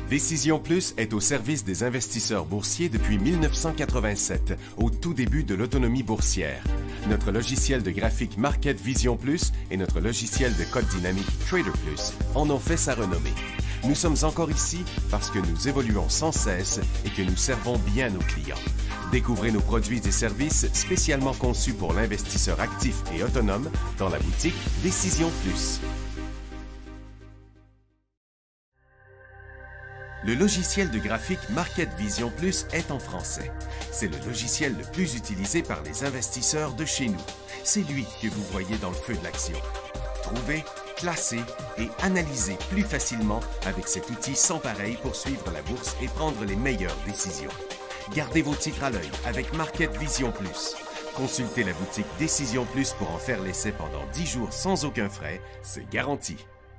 Décision Plus est au service des investisseurs boursiers depuis 1987, au tout début de l'autonomie boursière. Notre logiciel de graphique Market Vision Plus et notre logiciel de code dynamique Trader Plus en ont fait sa renommée. Nous sommes encore ici parce que nous évoluons sans cesse et que nous servons bien nos clients. Découvrez nos produits et services spécialement conçus pour l'investisseur actif et autonome dans la boutique Décision Plus. Le logiciel de graphique Market Vision Plus est en français. C'est le logiciel le plus utilisé par les investisseurs de chez nous. C'est lui que vous voyez dans le feu de l'action. Trouvez, classez et analysez plus facilement avec cet outil sans pareil pour suivre la bourse et prendre les meilleures décisions. Gardez vos titres à l'œil avec Market Vision Plus. Consultez la boutique Décision Plus pour en faire l'essai pendant 10 jours sans aucun frais, c'est garanti.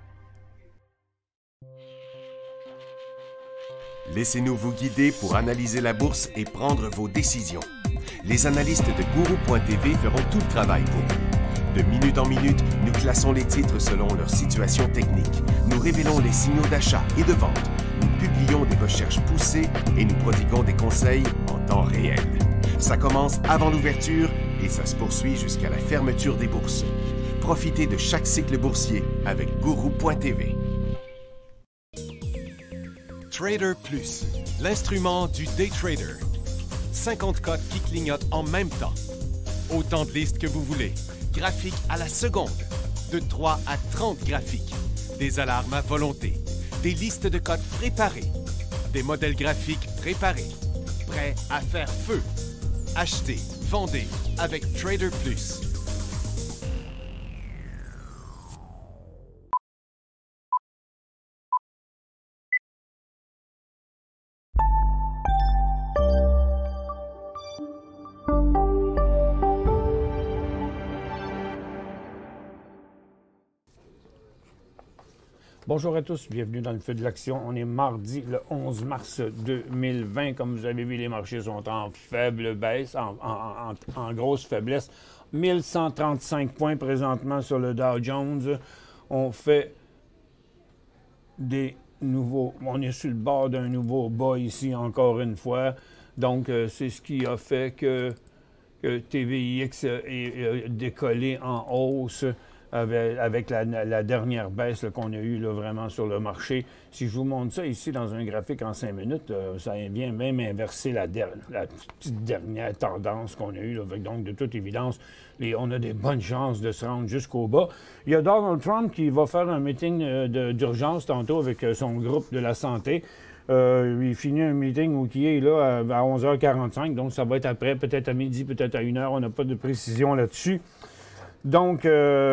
Laissez-nous vous guider pour analyser la bourse et prendre vos décisions. Les analystes de Guru.tv feront tout le travail pour vous. De minute en minute, nous classons les titres selon leur situation technique. Nous révélons les signaux d'achat et de vente. Nous publions des recherches poussées et nous prodiguons des conseils en temps réel. Ça commence avant l'ouverture et ça se poursuit jusqu'à la fermeture des bourses. Profitez de chaque cycle boursier avec Guru.tv. Trader Plus, l'instrument du day trader. 50 cotes qui clignotent en même temps. Autant de listes que vous voulez. Graphiques à la seconde. De 3 à 30 graphiques. Des alarmes à volonté. Des listes de cotes préparées. Des modèles graphiques préparés. Prêts à faire feu. Achetez, vendez avec Trader Plus. Bonjour à tous, bienvenue dans le feu de l'action. On est mardi le 11 mars 2020. Comme vous avez vu, les marchés sont en faible baisse, en grosse faiblesse. 1135 points présentement sur le Dow Jones. On fait des nouveaux... On est sur le bord d'un nouveau bas ici, encore une fois. Donc, c'est ce qui a fait que TVIX est décollé en hausse. Avec la dernière baisse qu'on a eue là, vraiment sur le marché. Si je vous montre ça ici dans un graphique en 5 minutes, ça vient même inverser la petite dernière tendance qu'on a eue. Là. Donc, de toute évidence, on a des bonnes chances de se rendre jusqu'au bas. Il y a Donald Trump qui va faire un meeting d'urgence tantôt avec son groupe de la santé. Il finit un meeting où il est là à 11h45, donc ça va être après, peut-être à midi, peut-être à 1h. On n'a pas de précision là-dessus. Donc,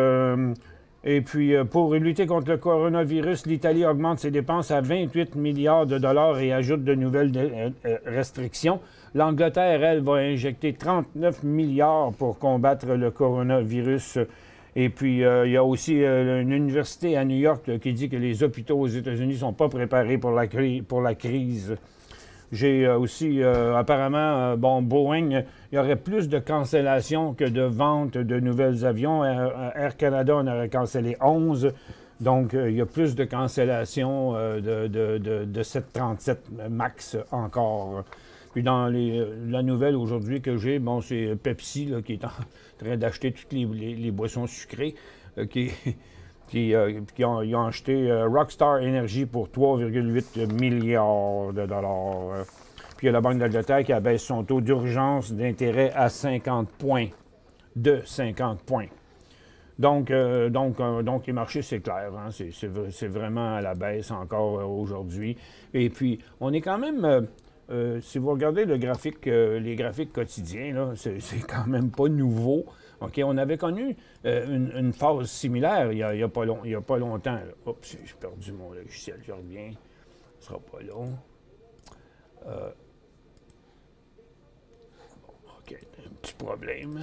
et puis, pour lutter contre le coronavirus, l'Italie augmente ses dépenses à 28 milliards de dollars et ajoute de nouvelles restrictions. L'Angleterre, elle, va injecter 39 milliards pour combattre le coronavirus. Et puis, il y a aussi une université à New York là, qui dit que les hôpitaux aux États-Unis ne sont pas préparés pour la crise. J'ai aussi, apparemment, Boeing, il y aurait plus de cancellations que de ventes de nouveaux avions. Air Canada en aurait cancellé 11. Donc, il y a plus de cancellations de 737 MAX encore. Puis dans la nouvelle aujourd'hui que j'ai, bon, c'est Pepsi là, qui est en train d'acheter toutes les boissons sucrées qui ont acheté Rockstar Energy pour 3,8 milliards de dollars. Puis il y a la Banque d'Angleterre qui abaisse son taux d'urgence d'intérêt à 50 points. De 50 points. Donc les marchés, c'est clair. Hein, c'est vraiment à la baisse encore aujourd'hui. Et puis, on est quand même... si vous regardez les graphiques quotidiens, là, c'est quand même pas nouveau. OK, on avait connu une phase similaire il y a pas longtemps. Là. Oups, j'ai perdu mon logiciel, je reviens. Ce sera pas long. Bon, OK, un petit problème.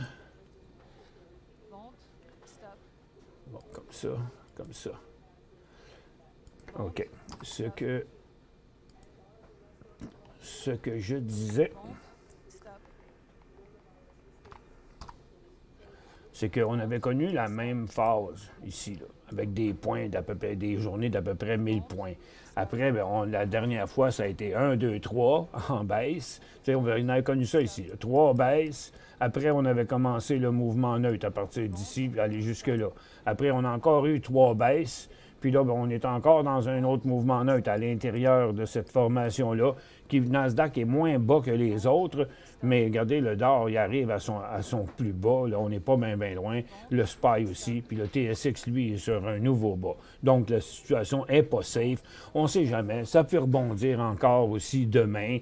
Bon, comme ça. OK. Ce que je disais... c'est qu'on avait connu la même phase ici, là, avec des points d'à peu près, des journées d'à peu près 1000 points. Après, bien, la dernière fois, ça a été 1, 2, 3 en baisse. On avait connu ça ici, là, 3 baisses. Après, on avait commencé le mouvement neutre à partir d'ici, puis aller jusque-là. Après, on a encore eu 3 baisses. Puis là, bien, on est encore dans un autre mouvement neutre à l'intérieur de cette formation-là, qui, Nasdaq, est moins bas que les autres, mais regardez, le DOR, il arrive à son plus bas. Là, on n'est pas bien loin. Le SPY aussi. Puis le TSX, lui, est sur un nouveau bas. Donc, la situation n'est pas safe. On ne sait jamais. Ça peut rebondir encore aussi demain.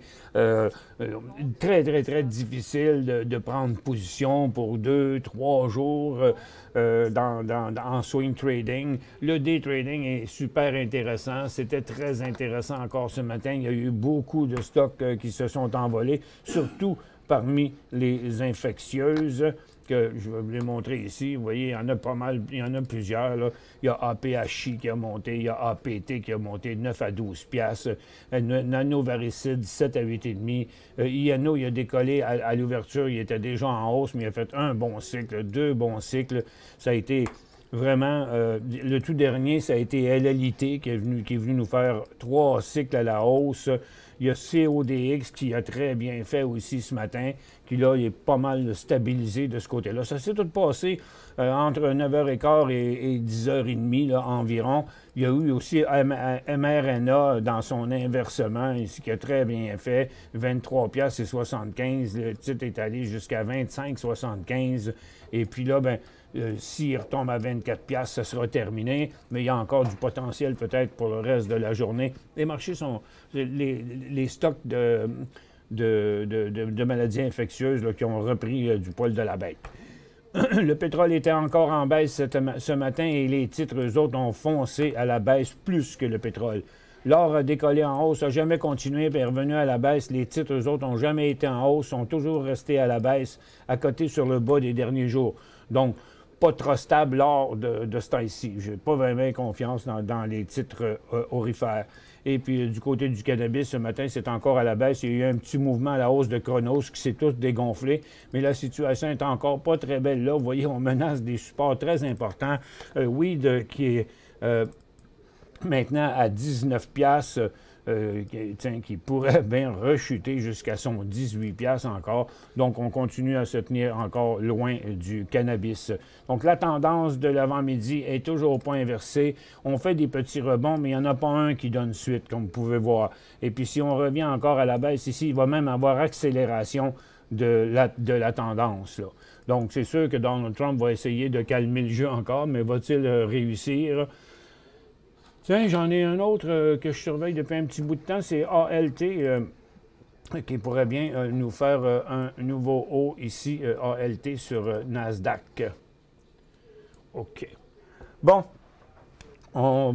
Très difficile de prendre position pour 2, 3 jours en swing trading. Le day trading est super intéressant. C'était très intéressant encore ce matin. Il y a eu beaucoup de stocks qui se sont envolés, surtout parmi les infectieuses, que je vais vous les montrer ici. Vous voyez, il y en a pas mal, il y en a plusieurs. Là. Il y a APHI qui a monté, il y a APT qui a monté 9 à 12 piastres, Nanovaricide 7 à 8,5. INO, il a décollé à l'ouverture, il était déjà en hausse, mais il a fait un bon cycle, 2 bons cycles. Ça a été vraiment, le tout dernier, ça a été LLIT qui est venu nous faire 3 cycles à la hausse. Il y a CODX qui a très bien fait aussi ce matin, qui là, il est pas mal stabilisé de ce côté-là. Ça s'est tout passé entre 9h15 et 10h30 là, environ. Il y a eu aussi mRNA dans son inversement ici qui a très bien fait, 23,75 $. Le titre est allé jusqu'à 25,75 $. Et puis là, ben s'il retombe à 24 $, ça sera terminé, mais il y a encore du potentiel peut-être pour le reste de la journée. Les marchés sont... Les stocks de maladies infectieuses là, qui ont repris du poil de la bête. Le pétrole était encore en baisse ce matin et les titres, eux autres, ont foncé à la baisse plus que le pétrole. L'or a décollé en hausse, n'a jamais continué et est revenu à la baisse. Les titres, eux autres, n'ont jamais été en hausse, sont toujours restés à la baisse, à côté sur le bas des derniers jours. Donc, pas trop stable l'or de ce temps-ci. Je n'ai pas vraiment confiance dans les titres aurifères. Et puis, du côté du cannabis, ce matin, c'est encore à la baisse. Il y a eu un petit mouvement à la hausse de Chronos qui s'est tous dégonflé. Mais la situation est encore pas très belle là. Vous voyez, on menace des supports très importants. Weed qui est maintenant à 19 $, qui pourrait bien rechuter jusqu'à son 18 $ encore. Donc, on continue à se tenir encore loin du cannabis. Donc, la tendance de l'avant-midi est toujours pas inversée. On fait des petits rebonds, mais il n'y en a pas un qui donne suite, comme vous pouvez voir. Et puis, si on revient encore à la baisse ici, il va même avoir accélération de la tendance, là. Donc, c'est sûr que Donald Trump va essayer de calmer le jeu encore, mais va-t-il réussir? Tiens, j'en ai un autre que je surveille depuis un petit bout de temps, c'est ALT, qui pourrait bien nous faire un nouveau haut ici, ALT sur Nasdaq. OK. Bon, on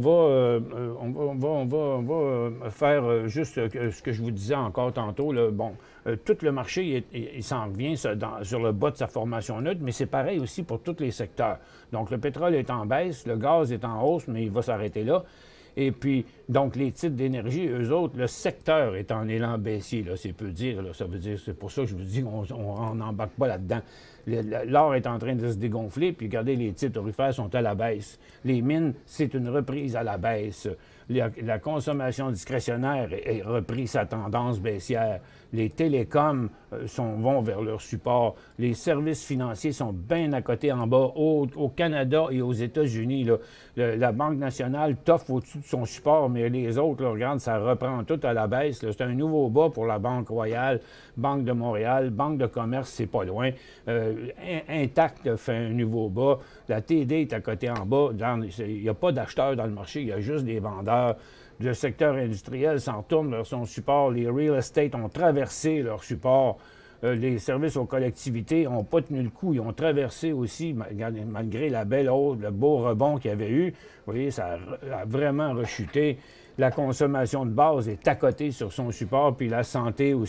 va faire juste ce que je vous disais encore tantôt. Là. Bon, tout le marché, il s'en revient sur le bas de sa formation neutre, mais c'est pareil aussi pour tous les secteurs. Donc, le pétrole est en baisse, le gaz est en hausse, mais il va s'arrêter là. Et puis, donc, les titres d'énergie, eux autres, le secteur est en élan baissier, là, c'est peu dire. Là, ça veut dire, c'est pour ça que je vous dis qu'on n'embarque pas là-dedans. L'or est en train de se dégonfler, puis regardez, les titres aurifères sont à la baisse. Les mines, c'est une reprise à la baisse. La consommation discrétionnaire est reprise sa tendance baissière. Les télécoms vont vers leur support. Les services financiers sont bien à côté en bas. Au Canada et aux États-Unis, la Banque nationale toffe au-dessus de son support, mais les autres, là, regarde, ça reprend tout à la baisse. C'est un nouveau bas pour la Banque Royale, Banque de Montréal, Banque de commerce, c'est pas loin. Intact fait un nouveau bas. La TD est à côté en bas. Il n'y a pas d'acheteurs dans le marché, il y a juste des vendeurs. Le secteur industriel s'en tourne vers son support. Les real estate ont traversé leur support. Les services aux collectivités n'ont pas tenu le coup. Ils ont traversé aussi, malgré la belle hausse, le beau rebond qu'il y avait eu. Vous voyez, ça a vraiment rechuté. La consommation de base est à côté sur son support, puis la santé aussi.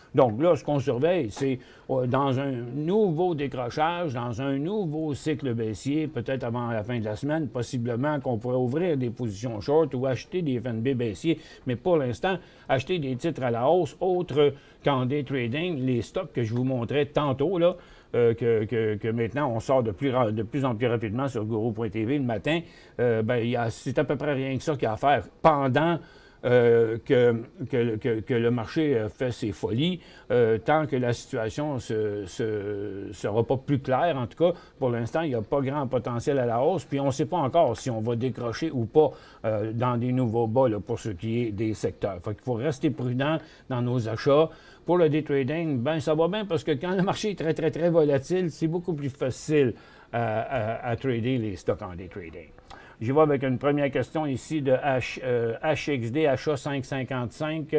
Donc là, ce qu'on surveille, c'est dans un nouveau décrochage, dans un nouveau cycle baissier, peut-être avant la fin de la semaine, possiblement qu'on pourrait ouvrir des positions short ou acheter des FNB baissiers, mais pour l'instant, acheter des titres à la hausse, autres qu'en day trading, les stocks que je vous montrais tantôt, là, que maintenant on sort de plus en plus rapidement sur Guru.tv le matin, c'est à peu près rien que ça qu'il y a à faire pendant que le marché fait ses folies, tant que la situation ne sera pas plus claire. En tout cas, pour l'instant, il n'y a pas grand potentiel à la hausse, puis on ne sait pas encore si on va décrocher ou pas dans des nouveaux bas là, pour ce qui est des secteurs. Fait qu'il faut rester prudent dans nos achats. Pour le day trading, ben ça va bien parce que quand le marché est très, très, très volatile, c'est beaucoup plus facile à trader les stocks en day trading. J'y vais avec une première question ici de HXD, achat 5,55.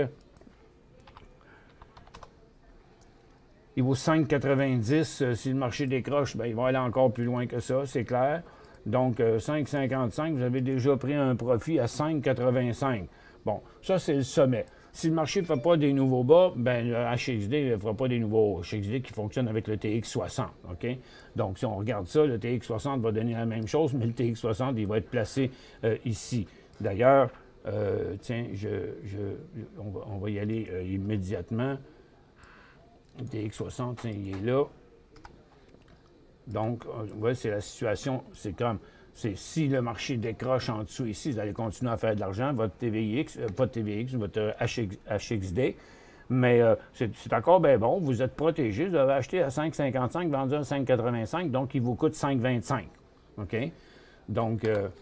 Il vaut 5,90. Si le marché décroche, ben, il va aller encore plus loin que ça, c'est clair. Donc, 5,55, vous avez déjà pris un profit à 5,85. Bon, ça, c'est le sommet. Si le marché ne fait pas des nouveaux bas, ben le HXD ne fera pas des nouveaux HXD qui fonctionnent avec le TX60. OK? Donc, si on regarde ça, le TX60 va donner la même chose, mais le TX60, il va être placé ici. D'ailleurs, tiens, on va y aller immédiatement. Le TX60, tiens, il est là. Donc, ouais, c'est la situation, c'est comme... Si le marché décroche en dessous ici, vous allez continuer à faire de l'argent, votre TVX, pas de TVX, votre HXD, mais c'est encore bien bon, vous êtes protégé, vous avez acheté à 5,55, vendu à 5,85, donc il vous coûte 5,25. OK? Donc,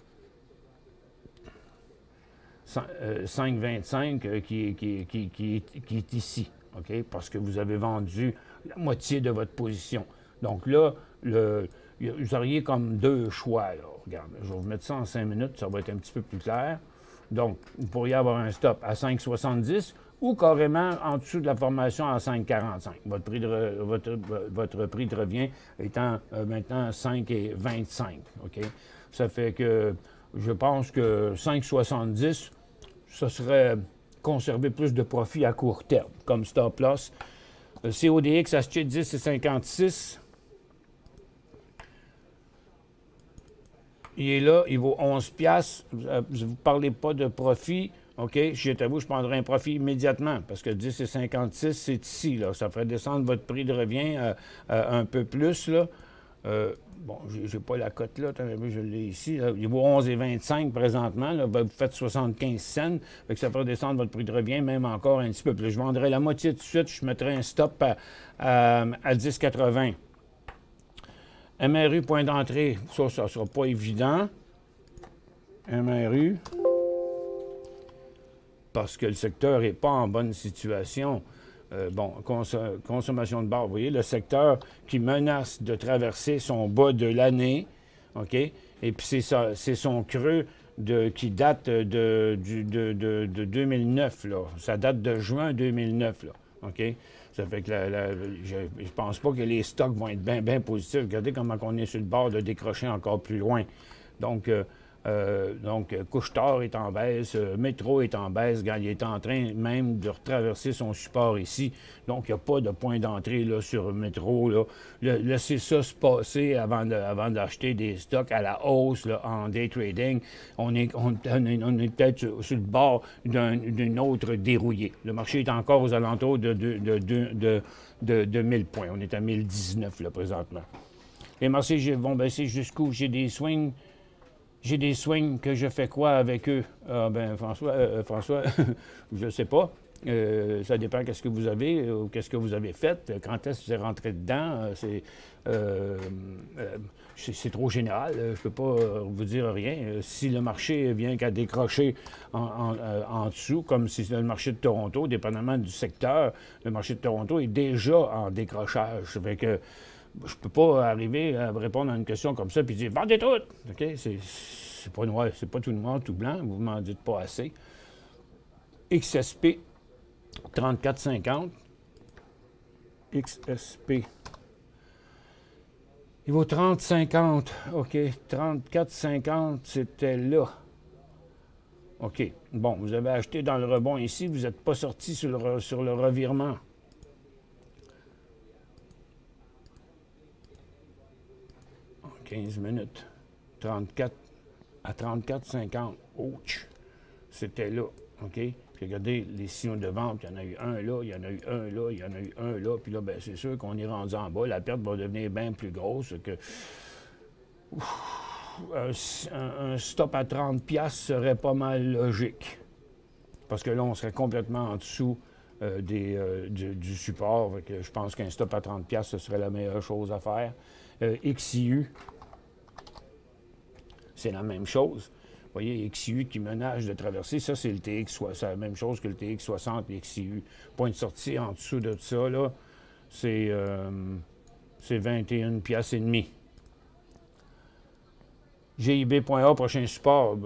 5,25 qui est ici, OK? Parce que vous avez vendu la moitié de votre position. Donc là, vous auriez comme deux choix, là. Regarde, je vais vous mettre ça en 5 minutes, ça va être un petit peu plus clair. Donc, vous pourriez avoir un stop à 5,70 ou carrément en dessous de la formation à 5,45. Votre prix de revient étant maintenant 5,25. OK? Ça fait que je pense que 5,70, ça serait conserver plus de profit à court terme, comme stop loss. CODX acheté 10,56. Il est là, il vaut 11 $. Vous ne parlez pas de profit. OK, j'étais à vous, je prendrais un profit immédiatement parce que 10,56, c'est ici. Là. Ça ferait descendre votre prix de revient un peu plus. Là. Bon, je n'ai pas la cote là, je l'ai ici. Là. Il vaut 11,25 présentement. Là. Ben, vous faites 75 cents. Fait que ça ferait descendre votre prix de revient même encore un petit peu plus. Je vendrais la moitié tout de suite. Je mettrais un stop à 10,80. MRU, point d'entrée, ça ne sera pas évident. MRU, parce que le secteur n'est pas en bonne situation. Consommation de barre, vous voyez, le secteur qui menace de traverser son bas de l'année, OK? Et puis c'est son creux qui date de 2009, là. Ça date de juin 2009, là, OK? Ça fait que je ne pense pas que les stocks vont être bien positifs. Regardez comment on est sur le bord de décrocher encore plus loin. Donc Couche-Tard est en baisse, Métro est en baisse, il est en train même de retraverser son support ici. Donc, il n'y a pas de point d'entrée là, sur Métro. Là. Laissez ça se passer avant d'acheter des stocks à la hausse là, en day trading. On est peut-être sur le bord d'une autre dérouillée. Le marché est encore aux alentours de 1000 points. On est à 1019 là, présentement. Les marchés vont baisser jusqu'où? J'ai des swings que je fais quoi avec eux? François, je ne sais pas. Ça dépend qu'est-ce que vous avez ou qu'est-ce que vous avez fait. Quand est-ce que vous êtes rentré dedans? C'est trop général. Je ne peux pas vous dire rien. Si le marché vient qu'à décrocher en dessous, comme si c'était le marché de Toronto, dépendamment du secteur, le marché de Toronto est déjà en décrochage. Ça fait que je ne peux pas arriver à répondre à une question comme ça et dire « Vendez tout! » OK? C'est pas noir, c'est pas tout noir, tout blanc. Vous ne m'en dites pas assez. XSP, 34,50. XSP. Il vaut 30,50. OK. 34,50, c'était là. OK. Bon, vous avez acheté dans le rebond ici. Vous n'êtes pas sorti sur le revirement. 15 minutes. 34 à 34,50. Ouch! C'était là. OK? Puis regardez les signaux de vente. Il y en a eu un là, il y en a eu un là, il y en a eu un là. Puis là, ben, c'est sûr qu'on est rendu en bas. La perte va devenir bien plus grosse que. Un stop à 30$ serait pas mal logique. Parce que là, on serait complètement en dessous du support. Que je pense qu'un stop à 30$, ce serait la meilleure chose à faire. XIU, c'est la même chose. Vous voyez, XIU qui menace de traverser, ça, c'est le TX60. C'est la même chose que le TX60 et XIU. Point de sortie en dessous de ça, là, c'est 21,5$. GIB.A, prochain support.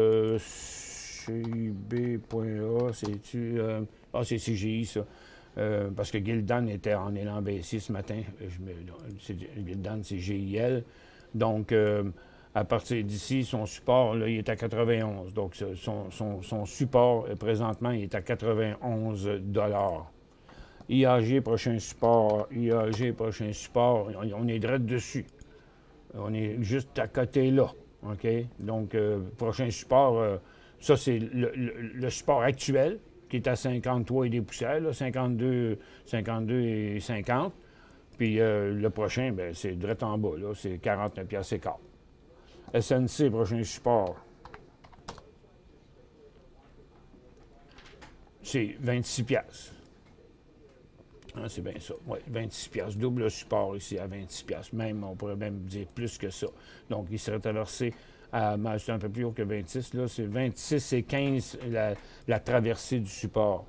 GIB.A, c'est-tu... c'est CGI, ça. Parce que Gildan était en élan baissier ce matin. Gildan, c'est GIL. Donc, à partir d'ici, son support, là, il est à 91. Donc, son support, présentement, il est à 91 $. IAG, prochain support. IAG, prochain support. On est direct dessus. On est juste à côté là. OK? Donc, prochain support, ça, c'est le support actuel, qui est à 53 et des poussières, là, 52 et 50. Puis le prochain, ben, c'est direct en bas, là, c'est 49$ et quart. SNC, prochain support, c'est 26$. Ah, c'est bien ça. Oui, 26$. Double support ici à 26$. Même, on pourrait même dire plus que ça. Donc, il serait traversé à, c'est un peu plus haut que 26. Là, c'est 26 et 15 la traversée du support.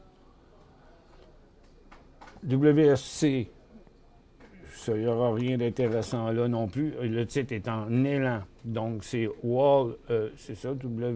WSC, ça, il n'y aura rien d'intéressant là non plus. Le titre est en élan. Donc, c'est Wall, c'est ça,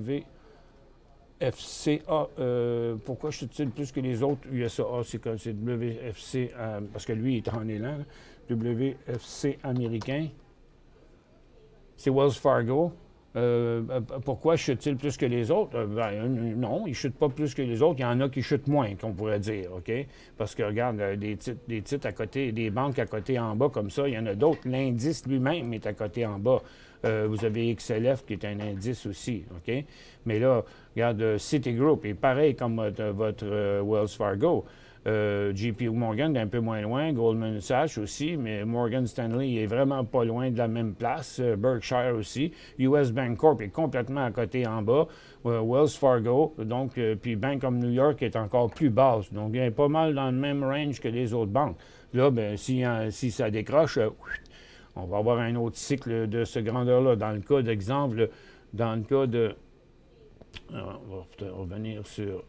WFCA, pourquoi chute-t-il plus que les autres? USAA, c'est WFC, parce que lui, il est en élan. WFC américain. C'est Wells Fargo. Pourquoi chute-t-il plus que les autres? Non, il ne chute pas plus que les autres. Il y en a qui chutent moins, qu'on pourrait dire, OK? Parce que, regarde, des titres à côté, des banques à côté en bas comme ça, il y en a d'autres. L'indice lui-même est à côté en bas. Vous avez XLF qui est un indice aussi, OK? Mais là, regarde, Citigroup est pareil comme votre Wells Fargo. JP Morgan est un peu moins loin, Goldman Sachs aussi, mais Morgan Stanley est vraiment pas loin de la même place, Berkshire aussi. US Bancorp est complètement à côté en bas, Wells Fargo, donc, puis Bank of New York est encore plus basse. Donc, il est pas mal dans le même range que les autres banques. Là, ben, si ça décroche, on va avoir un autre cycle de ce grandeur-là. Dans le cas d'exemple, dans le cas de... on va revenir sur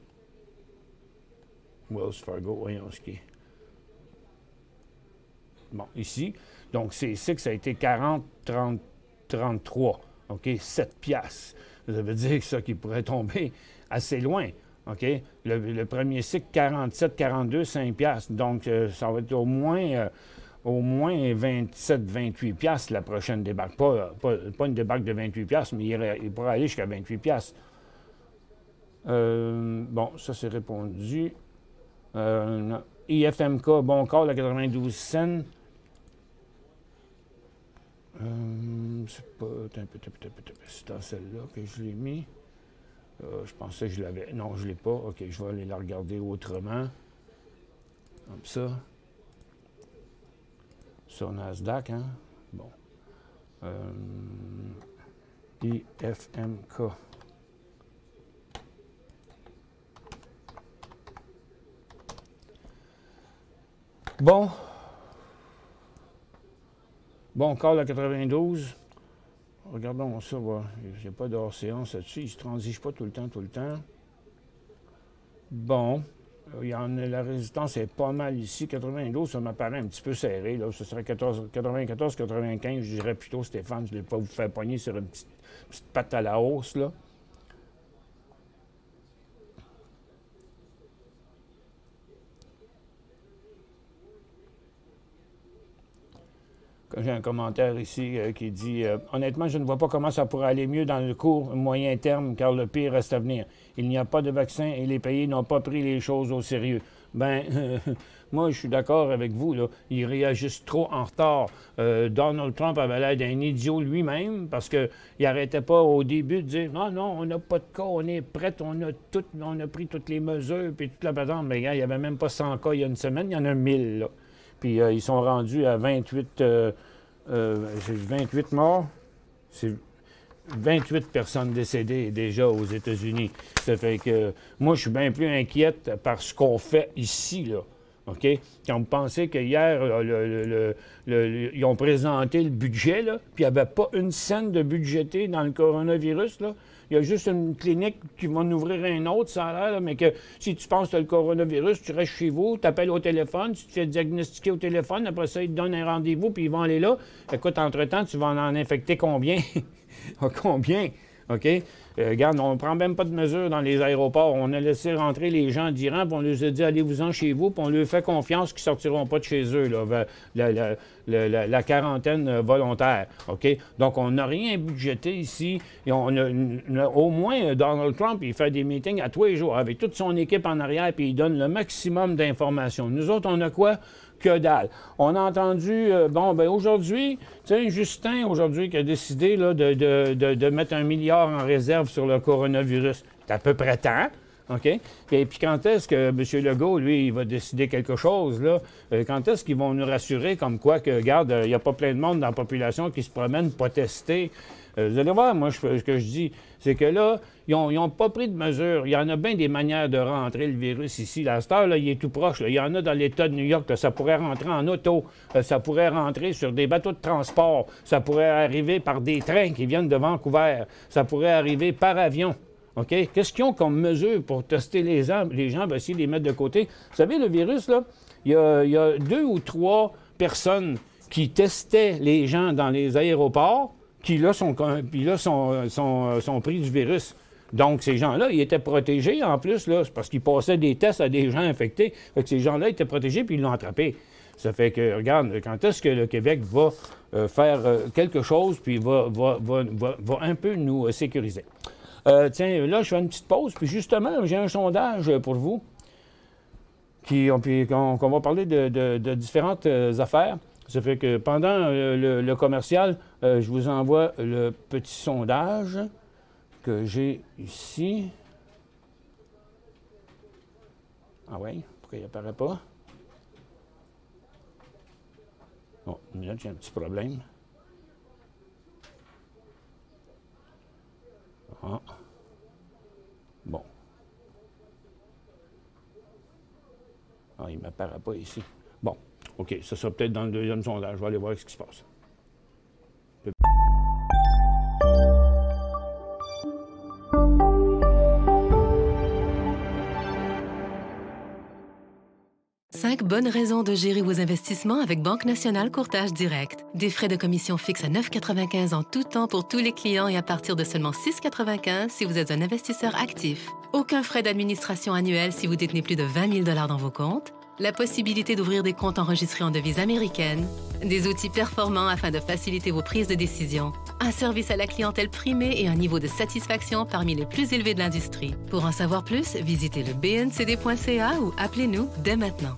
Wells Fargo, voyons ce qui est. Bon, ici, donc c'est ici que ça a été 40, 30, 33, OK, 7$. Ça veut dire que ça qui pourrait tomber assez loin, OK? Le premier cycle, 47, 42, 5$. Donc, ça va être au moins 27, 28$ la prochaine débarque. Pas une débarque de 28$, mais il pourrait aller jusqu'à 28$. Bon, ça c'est répondu. IFMK, bon call à 92 cents. C'est pas... C'est dans celle-là que je l'ai mis. Je pensais que je l'avais... Non, je ne l'ai pas. OK, je vais aller la regarder autrement. Comme ça. Sur Nasdaq, hein? Bon. IFMK. Bon. Bon, call à 92. Regardons ça, il n'y a pas d'hors-séance là-dessus. Il ne se transige pas tout le temps. Bon. La résistance est pas mal ici. 92, ça m'apparaît un petit peu serré. Là. Ce serait 94, 95, je dirais plutôt, Stéphane. Je ne vais pas vous faire pogner sur une petite patte à la hausse, là. J'ai un commentaire ici qui dit « Honnêtement, je ne vois pas comment ça pourrait aller mieux dans le court moyen terme, car le pire reste à venir. Il n'y a pas de vaccin et les pays n'ont pas pris les choses au sérieux. ben, moi, je suis d'accord avec vous, là. Ils réagissent trop en retard. Donald Trump avait l'air d'un idiot lui-même parce qu'il n'arrêtait pas au début de dire non, non, on n'a pas de cas, on est prêt, on a pris toutes les mesures, puis toute la patente. Mais regarde, il n'y avait même pas 100 cas il y a une semaine, il y en a 1000, là. Puis ils sont rendus à 28 morts. C'est 28 personnes décédées déjà aux États-Unis. Ça fait que moi, je suis bien plus inquiète par ce qu'on fait ici, là. OK? Quand vous pensez que hier, ils ont présenté le budget, là, puis il n'y avait pas une scène de budgété dans le coronavirus, là. Il y a juste une clinique qui va en ouvrir un autre, ça a l'air, là, mais que si tu penses que tu as le coronavirus, tu restes chez vous, tu appelles au téléphone, tu te fais diagnostiquer au téléphone, après ça, ils te donnent un rendez-vous, puis ils vont aller là. Écoute, entre-temps, tu vas en infecter combien? Combien? OK? Regarde, on ne prend même pas de mesures dans les aéroports. On a laissé rentrer les gens d'Iran, puis on leur a dit allez-vous-en chez vous, puis on leur fait confiance qu'ils ne sortiront pas de chez eux, là, la quarantaine volontaire. OK? Donc, on n'a rien budgété ici. Et au moins, Donald Trump, il fait des meetings à tous les jours avec toute son équipe en arrière, puis il donne le maximum d'informations. Nous autres, on a quoi? Que dalle. On a entendu, aujourd'hui, tu sais, Justin, aujourd'hui, qui a décidé là, de mettre 1 milliard en réserve sur le coronavirus. C'est à peu près temps, OK? Et puis quand est-ce que M. Legault, lui, il va décider quelque chose, là? Quand est-ce qu'ils vont nous rassurer comme quoi que, regarde, il n'y a pas plein de monde dans la population qui se promène pas testé? Vous allez voir, moi, ce que je dis, c'est que là, ils n'ont pas pris de mesures. Il y en a bien des manières de rentrer le virus ici. La star, là, il est tout proche. Là. Il y en a dans l'État de New York. Là, ça pourrait rentrer en auto. Ça pourrait rentrer sur des bateaux de transport. Ça pourrait arriver par des trains qui viennent de Vancouver. Ça pourrait arriver par avion. OK? Qu'est-ce qu'ils ont comme mesure pour tester les gens? Les gens, ben, s'ils les mettent de côté. Vous savez, le virus, là, il y a 2 ou 3 personnes qui testaient les gens dans les aéroports qui, là, sont pris du virus. Donc, ces gens-là, ils étaient protégés en plus, là, parce qu'ils passaient des tests à des gens infectés. Fait que ces gens-là étaient protégés, puis ils l'ont attrapé. Ça fait que, regarde, quand est-ce que le Québec va faire quelque chose, puis va un peu nous sécuriser? Tiens, là, je fais une petite pause, puis justement, j'ai un sondage pour vous, qu'on va parler de différentes affaires. Ça fait que pendant le commercial, je vous envoie le petit sondage que j'ai ici. Ah oui, pourquoi il n'apparaît pas? Bon, une minute, j'ai un petit problème. Ah. Bon. Ah, il ne m'apparaît pas ici. Bon, OK, ça sera peut-être dans le deuxième sondage. Je vais aller voir ce qui se passe. 5 bonnes raisons de gérer vos investissements avec Banque Nationale Courtage Direct. Des frais de commission fixes à 9,95 en tout temps pour tous les clients et à partir de seulement 6,95 si vous êtes un investisseur actif. Aucun frais d'administration annuel si vous détenez plus de 20 000 $ dans vos comptes. La possibilité d'ouvrir des comptes enregistrés en devise américaine. Des outils performants afin de faciliter vos prises de décision. Un service à la clientèle primé et un niveau de satisfaction parmi les plus élevés de l'industrie. Pour en savoir plus, visitez le bncd.ca ou appelez-nous dès maintenant.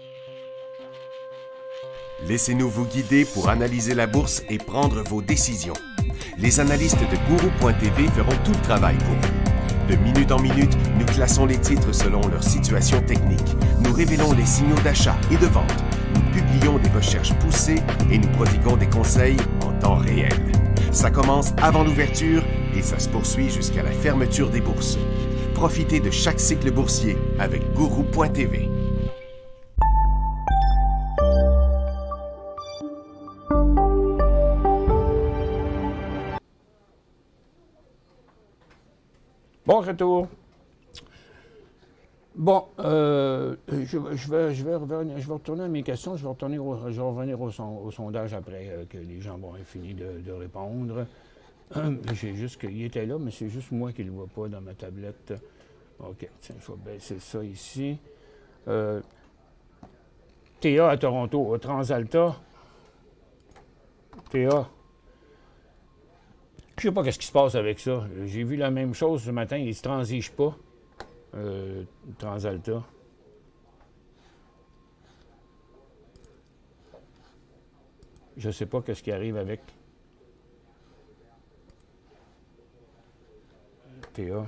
Laissez-nous vous guider pour analyser la bourse et prendre vos décisions. Les analystes de Guru.tv feront tout le travail pour vous. De minute en minute, nous classons les titres selon leur situation technique. Nous révélons les signaux d'achat et de vente. Nous publions des recherches poussées et nous prodiguons des conseils en temps réel. Ça commence avant l'ouverture et ça se poursuit jusqu'à la fermeture des bourses. Profitez de chaque cycle boursier avec Guru.tv. Bon retour. Bon, je vais retourner à mes questions. Je vais revenir au sondage après que les gens vont fini de répondre. J'ai juste qu'il était là, mais c'est juste moi qui ne le vois pas dans ma tablette. OK, tiens, je vais baisser ça ici. TA à Toronto, Transalta. TA. Je ne sais pas ce qui se passe avec ça. J'ai vu la même chose ce matin. Ils ne se transigent pas. Transalta. je ne sais pas ce qui arrive avec TA.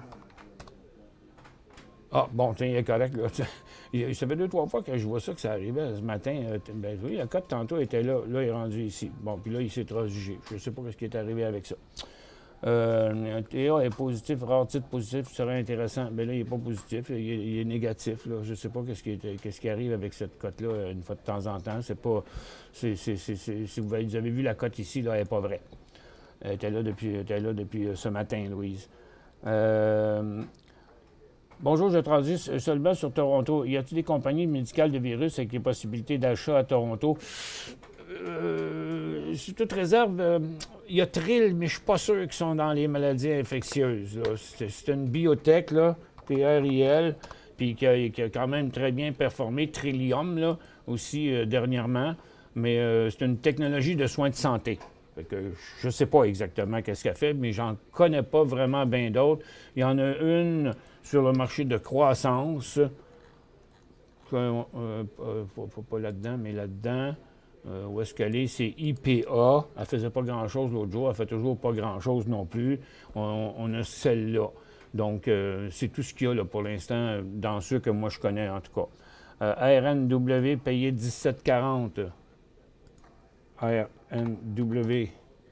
Ah, bon, tiens, il est correct, là. Ça fait 2-3 fois que je vois ça, que ça arrivait ce matin. Ben oui, la cote, tantôt, était là. Là, il est rendu ici. Bon, puis là, il s'est transigé. Je ne sais pas ce qui est arrivé avec ça. TA est positif, rare titre positif, serait intéressant. Mais là, il n'est pas positif, il est négatif. Là. Je ne sais pas qu'est-ce qui arrive avec cette cote-là, une fois de temps en temps. C'est pas. Si vous avez vu la cote ici, là, elle n'est pas vraie. Elle était là depuis ce matin, Louise. Bonjour, je transite seulement sur Toronto. Y a-t-il des compagnies médicales de virus avec des possibilités d'achat à Toronto? Sous toute réserve, il y a Trill, mais je ne suis pas sûr qu'ils sont dans les maladies infectieuses. C'est une biotech, là, TRIL, puis qui a quand même très bien performé. Trillium, là, aussi, dernièrement. Mais c'est une technologie de soins de santé. Fait que je ne sais pas exactement qu'est-ce qu'elle fait, mais j'en connais pas vraiment bien d'autres. Il y en a une sur le marché de croissance. Pas là-dedans, mais là-dedans. Où est-ce qu'elle est? C'est IPA. Elle ne faisait pas grand-chose l'autre jour. Elle ne fait toujours pas grand-chose non plus. On a celle-là. Donc, c'est tout ce qu'il y a là, pour l'instant, dans ceux que moi je connais en tout cas. RNW payé 17,40. RNW.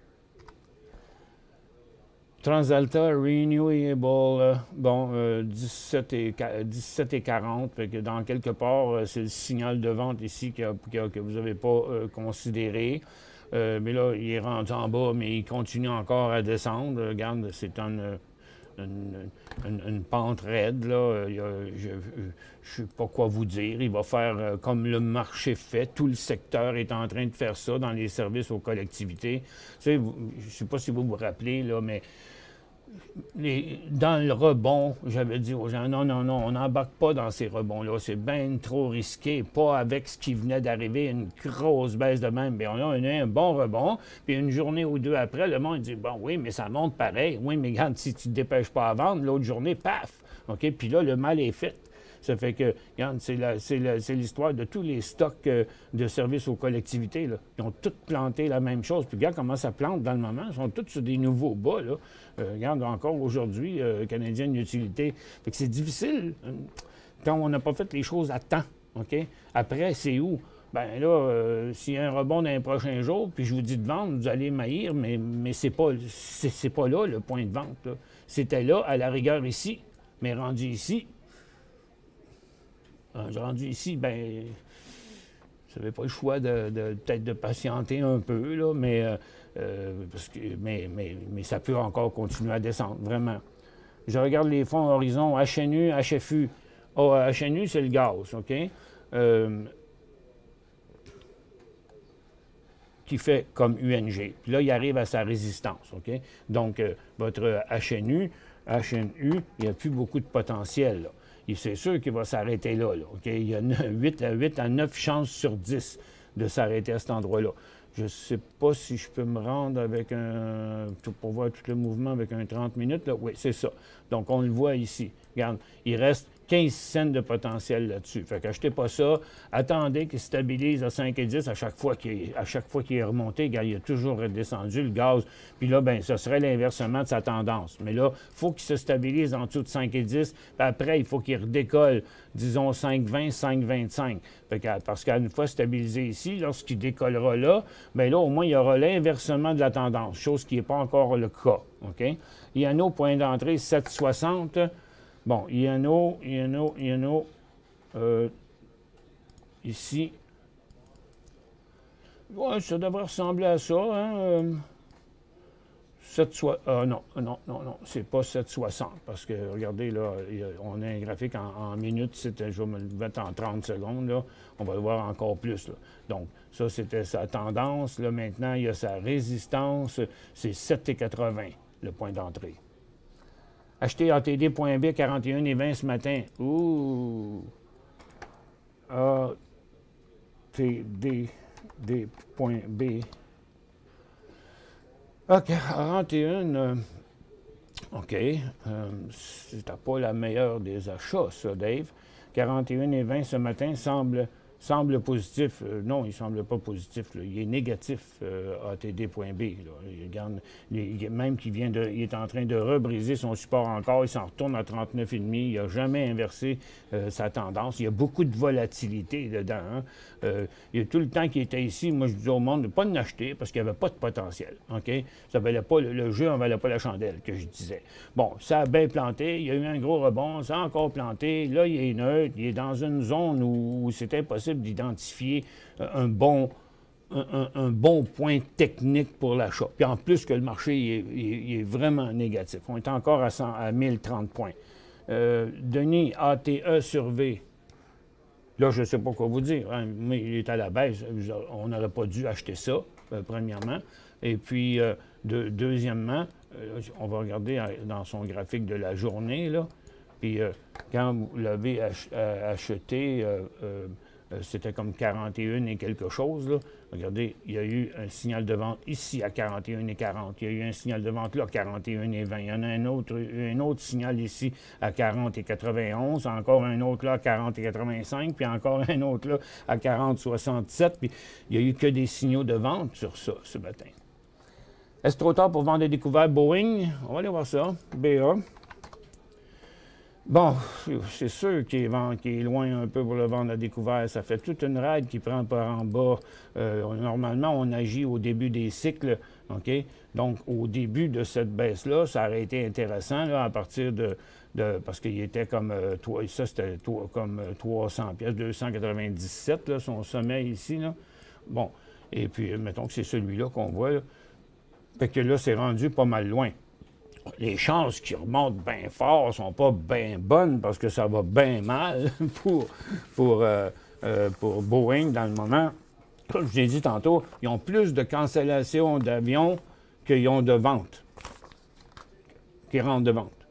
TransAlta Renewable, 17,40. Fait que dans quelque part, c'est le signal de vente ici que vous n'avez pas considéré. Mais là, il est rendu en bas, mais il continue encore à descendre. Regarde, c'est une pente raide, là. Je ne sais pas quoi vous dire. Il va faire comme le marché fait. Tout le secteur est en train de faire ça dans les services aux collectivités. Tu sais, je ne sais pas si vous vous rappelez, là, mais dans le rebond, j'avais dit aux gens, non, on n'embarque pas dans ces rebonds-là. C'est bien trop risqué. Pas avec ce qui venait d'arriber, une grosse baisse de même. Bien, on a un bon rebond. Puis une journée ou deux après, le monde dit, bon, oui, mais ça monte pareil. Oui, mais regarde, si tu ne te dépêches pas à vendre, l'autre journée, paf! OK? Puis là, le mal est fait. Ça fait que, regarde, c'est l'histoire de tous les stocks de services aux collectivités, là. Ils ont tous planté la même chose. Puis regarde comment ça plante dans le moment. Ils sont tous sur des nouveaux bas, là. Regarde, encore aujourd'hui, Canadienne Utilité. Fait que c'est difficile quand on n'a pas fait les choses à temps, OK? Après, c'est où? Bien là, s'il y a un rebond dans les prochains jours, puis je vous dis de vendre, vous allez m'haïr, mais c'est pas là le point de vente, là. C'était là, à la rigueur, ici. Mais rendu ici, bien, vous n'avez pas le choix peut-être de patienter un peu, là, mais ça peut encore continuer à descendre, vraiment. Je regarde les fonds Horizon, HNU, HFU. HNU, c'est le gaz, OK? Qui fait comme UNG. Puis là, il arrive à sa résistance, OK? Donc, votre HNU, il n'y a plus beaucoup de potentiel, là. C'est sûr qu'il va s'arrêter là, OK? Il y a 8 à 9 chances sur 10 de s'arrêter à cet endroit-là. Je ne sais pas si je peux me rendre avec pour voir tout le mouvement avec un 30 minutes. Là. Oui, c'est ça. Donc, on le voit ici. Regarde, il reste 15 cents de potentiel là-dessus. Fait qu'achetez pas ça. Attendez qu'il stabilise à 5 et 10 à chaque fois qu'il est remonté. Regarde, il a toujours redescendu le gaz. Puis là, bien, ce serait l'inversement de sa tendance. Mais là, il faut qu'il se stabilise en dessous de 5 et 10. Puis après, il faut qu'il redécolle, disons, 5,20, 5,25. Fait que, parce qu'une fois stabilisé ici, lorsqu'il décollera là, bien là, au moins, il y aura l'inversement de la tendance, chose qui n'est pas encore le cas. OK? INO, point d'entrée, 7,60. Bon, INO, ici. Ouais, ça devrait ressembler à ça, hein? 7,60. Non, c'est pas 7,60, parce que, regardez, là, on a un graphique en minutes, je vais me le mettre en 30 secondes, là, on va le voir encore plus, là. Donc, ça, c'était sa tendance, là, maintenant, il y a sa résistance, c'est 7,80, le point d'entrée. Acheter ATD.B 41,20 ce matin. Ouh! ATD.B. Ah, 41. OK. C'était pas la meilleure des achats, ça, Dave. 41,20 ce matin semble semble positif. Non, il ne semble pas positif. Là. Il est négatif, ATD.B. Même qu'il il est en train de rebriser son support encore. Il s'en retourne à 39,5. Il n'a jamais inversé sa tendance. Il y a beaucoup de volatilité dedans. Hein. Il y a tout le temps qu'il était ici, moi je disais au monde de ne pas l'acheter parce qu'il n'y avait pas de potentiel. OK? Ça valait pas, le jeu n'en valait pas la chandelle, que je disais. Bon, ça a bien planté. Il y a eu un gros rebond. Ça a encore planté. Là, il est neutre. Il est dans une zone où c'est impossible d'identifier un bon point technique pour l'achat. Puis en plus que le marché il est vraiment négatif. On est encore à 1030 points. Denis, ATE sur V. Là, je ne sais pas quoi vous dire, hein, mais il est à la baisse. On n'aurait pas dû acheter ça, premièrement. Et puis, deuxièmement, on va regarder dans son graphique de la journée, là. Puis, quand vous l'avez acheté, c'était comme 41 et quelque chose, là. Regardez, il y a eu un signal de vente ici à 41,40. Il y a eu un signal de vente là à 41,20. Il y en a un autre signal ici à 40,91. Encore un autre là à 40,85. Puis encore un autre là à 40,67. Puis il n'y a eu que des signaux de vente sur ça ce matin. Est-ce trop tard pour vendre des découverts Boeing? On va aller voir ça. BA. Bon, c'est sûr qu'il est loin un peu pour le vendre à découvert. Ça fait toute une ride qui prend par en bas. Normalement, on agit au début des cycles, OK? Donc, au début de cette baisse-là, ça aurait été intéressant, là, à partir parce qu'il était comme, ça c'était comme 300 pièces, 297, là, son sommet ici, là. Bon, et puis, mettons que c'est celui-là qu'on voit, là. Fait que là, c'est rendu pas mal loin. Les chances qu'il remonte bien fort sont pas bien bonnes parce que ça va bien mal pour Boeing dans le moment. Comme je l'ai dit tantôt, ils ont plus de cancellations d'avions qu'ils ont de ventes, qui rentrent de vente.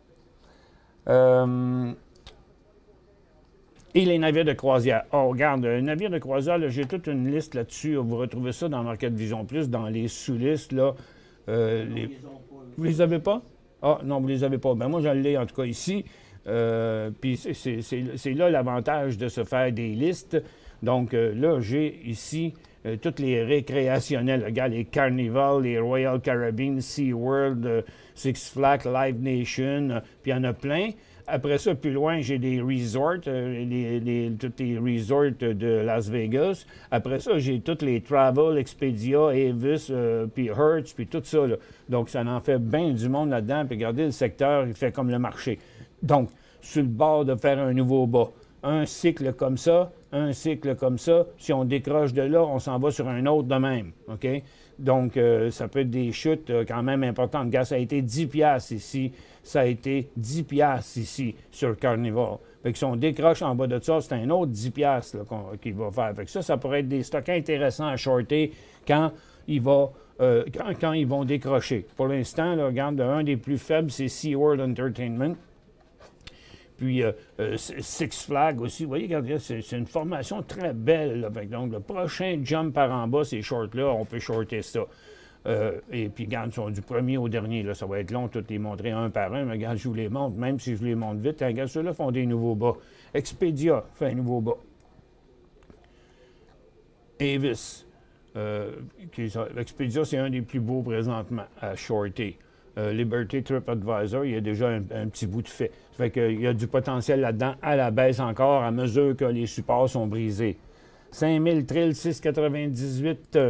Et les navires de croisière. Oh, regarde, un navire de croisière, j'ai toute une liste là-dessus. Vous retrouvez ça dans Market Vision Plus, dans les sous-listes, là. Vous les avez pas? Ah, non, vous ne les avez pas. Ben moi, je l'ai en tout cas ici. Puis c'est là l'avantage de se faire des listes. Donc là, j'ai ici toutes les récréationnels. Regarde, les Carnival, les Royal Caribbean, SeaWorld, Six Flags, Live Nation, puis il y en a plein. Après ça, plus loin, j'ai des resorts, tous les resorts de Las Vegas. Après ça, j'ai tous les Travel, Expedia, Avis, puis Hertz, puis tout ça, là. Donc, ça en fait bien du monde là-dedans. Puis regardez, le secteur, il fait comme le marché. Donc, sur le bord de faire un nouveau bas. Un cycle comme ça, un cycle comme ça. Si on décroche de là, on s'en va sur un autre de même, OK? Donc, ça peut être des chutes quand même importantes. Regarde, ça a été 10 piastres ici. Ça a été 10 piastres ici sur Carnival. Fait que si on décroche en bas de ça, c'est un autre 10 piastres qu'il va faire. Fait que ça pourrait être des stocks intéressants à shorter quand ils vont décrocher. Pour l'instant, regarde, un des plus faibles, c'est SeaWorld Entertainment. Puis Six Flags aussi. Vous voyez, regardez, c'est une formation très belle. Là. Donc, le prochain jump par en bas, ces shorts-là, on peut shorter ça. Et puis, regarde, ils sont du premier au dernier. Là, ça va être long de toutes les montrer un par un. Mais regarde, je vous les montre, même si je vous les montre vite. Regarde, ceux-là font des nouveaux bas. Expedia fait un nouveau bas. Avis. Expedia, c'est un des plus beaux présentement à shorter. Liberty TripAdvisor, il y a déjà un petit bout de fait. Ça fait qu'il y a du potentiel là-dedans à la baisse encore à mesure que les supports sont brisés. 5000 Trill 698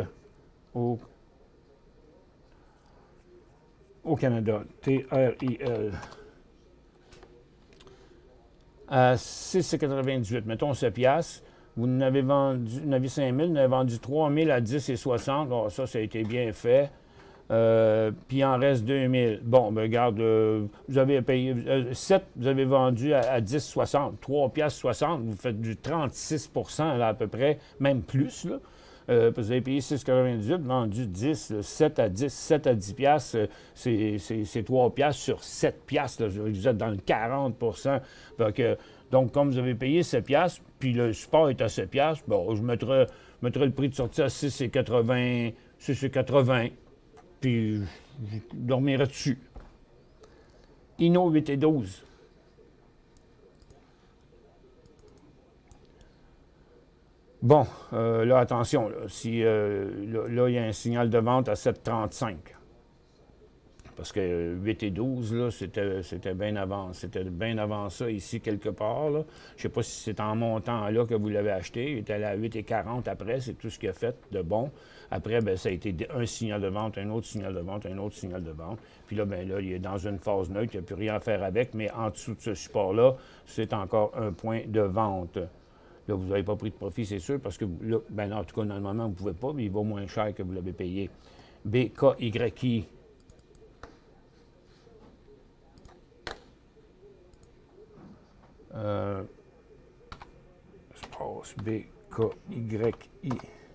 au Canada. TRIL. À 6,98. Mettons 7 piastres. Vous n'avez vendu, vous n'avez 5 000, vous n'avez vendu 3 000 à 10,60. Oh, ça a été bien fait. Puis il en reste 2 000. Bon, ben regarde, vous avez payé 7, vous avez vendu à 10,60. 3 piastres 60, vous faites du 36 là, à peu près, même plus, là. Vous avez payé 6,98, vendu 10, 7 à 10, 7 à 10 piastres, c'est 3 piastres sur 7 piastres. Là, vous êtes dans le 40 donc, comme vous avez payé 7 piastres, puis le support est à 7 piastres, bon, je mettrai le prix de sortie à 6,80, 6,80, puis je dormirai dessus. Inno 8 et 12. Bon, là, attention, là, si, là, il y a un signal de vente à 7,35. Parce que 8 et 12, là, c'était bien avant. C'était bien avant ça, ici, quelque part. Là. Je ne sais pas si c'est en montant là que vous l'avez acheté. Il était allé à 8 et 40 après. C'est tout ce qu'il a fait de bon. Après, bien, ça a été un signal de vente, un autre signal de vente, un autre signal de vente. Puis là, bien, là, il est dans une phase neutre. Il n'y a plus rien à faire avec. Mais en dessous de ce support-là, c'est encore un point de vente. Là, vous n'avez pas pris de profit, c'est sûr, parce que là, ben, en tout cas, normalement, vous ne pouvez pas, mais il va moins cher que vous l'avez payé. BKYI. Espace BKYI.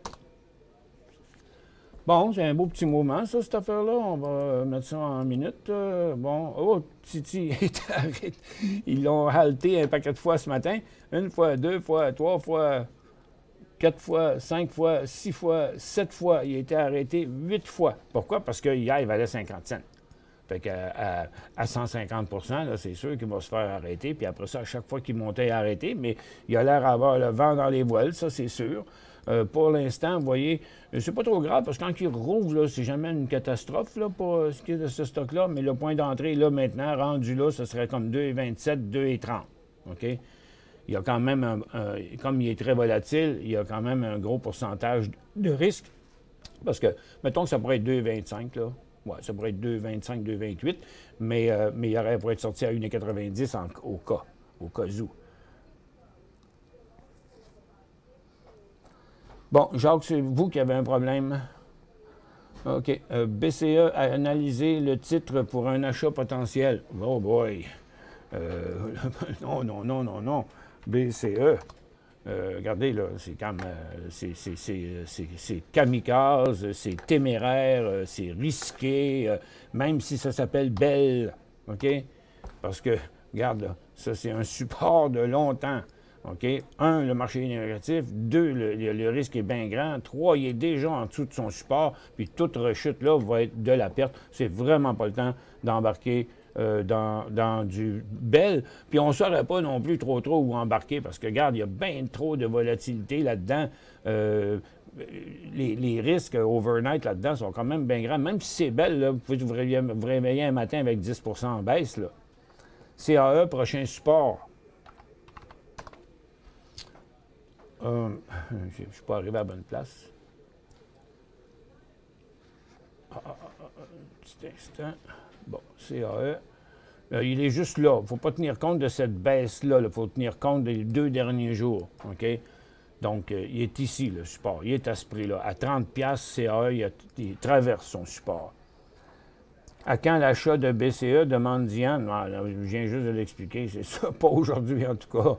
Bon, c'est un beau petit mouvement, ça, cette affaire-là. On va mettre ça en minutes. Bon, oh, Titi est arrêté. Ils l'ont halté un paquet de fois ce matin. 1 fois, 2 fois, 3 fois, 4 fois, 5 fois, 6 fois, 7 fois. Il a été arrêté 8 fois. Pourquoi? Parce que hier, il valait 50 cents. Fait qu'à 150 là, c'est sûr qu'il va se faire arrêter. Puis après ça, à chaque fois qu'il montait, il arrêté. Mais il a l'air d'avoir le vent dans les voiles, ça, c'est sûr. Pour l'instant, vous voyez, c'est pas trop grave parce que quand il rouvre, là, c'est jamais une catastrophe là, pour ce qui est de ce stock-là. Mais le point d'entrée, là, maintenant, rendu là, ce serait comme 2,27, 2,30. OK? Il y a quand même, comme il est très volatile, il y a quand même un gros pourcentage de risque. Parce que, mettons que ça pourrait être 2,25, là. Ouais, ça pourrait être 2,25, 2,28, mais il aurait pour être sorti à 1,90 au cas où. Bon, Jacques, c'est vous qui avez un problème. OK. BCE a analysé le titre pour un achat potentiel. Oh boy. Non. BCE. Regardez, là, c'est comme. C'est kamikaze, c'est téméraire, c'est risqué, même si ça s'appelle Bell. OK? Parce que, regarde, là, ça, c'est un support de longtemps. OK? 1, le marché est négatif. 2, le risque est bien grand. 3, il est déjà en dessous de son support. Puis toute rechute, là, va être de la perte. C'est vraiment pas le temps d'embarquer dans du Bell. Puis on ne saurait pas non plus trop où embarquer parce que, regarde, il y a bien trop de volatilité là-dedans. Les risques overnight là-dedans sont quand même bien grands. Même si c'est Bell, là, vous pouvez vous réveiller un matin avec 10 en baisse. Là. CAE, prochain support. Je ne suis pas arrivé à la bonne place. Petit instant. Bon, CAE. Il est juste là. Il ne faut pas tenir compte de cette baisse-là. Il faut tenir compte des 2 derniers jours. OK? Donc, il est ici, le support. Il est à ce prix-là. À 30$, CAE, il traverse son support. À quand l'achat de BCE, demande Diane? Ah, là, je viens juste de l'expliquer. C'est ça. Pas aujourd'hui, en tout cas.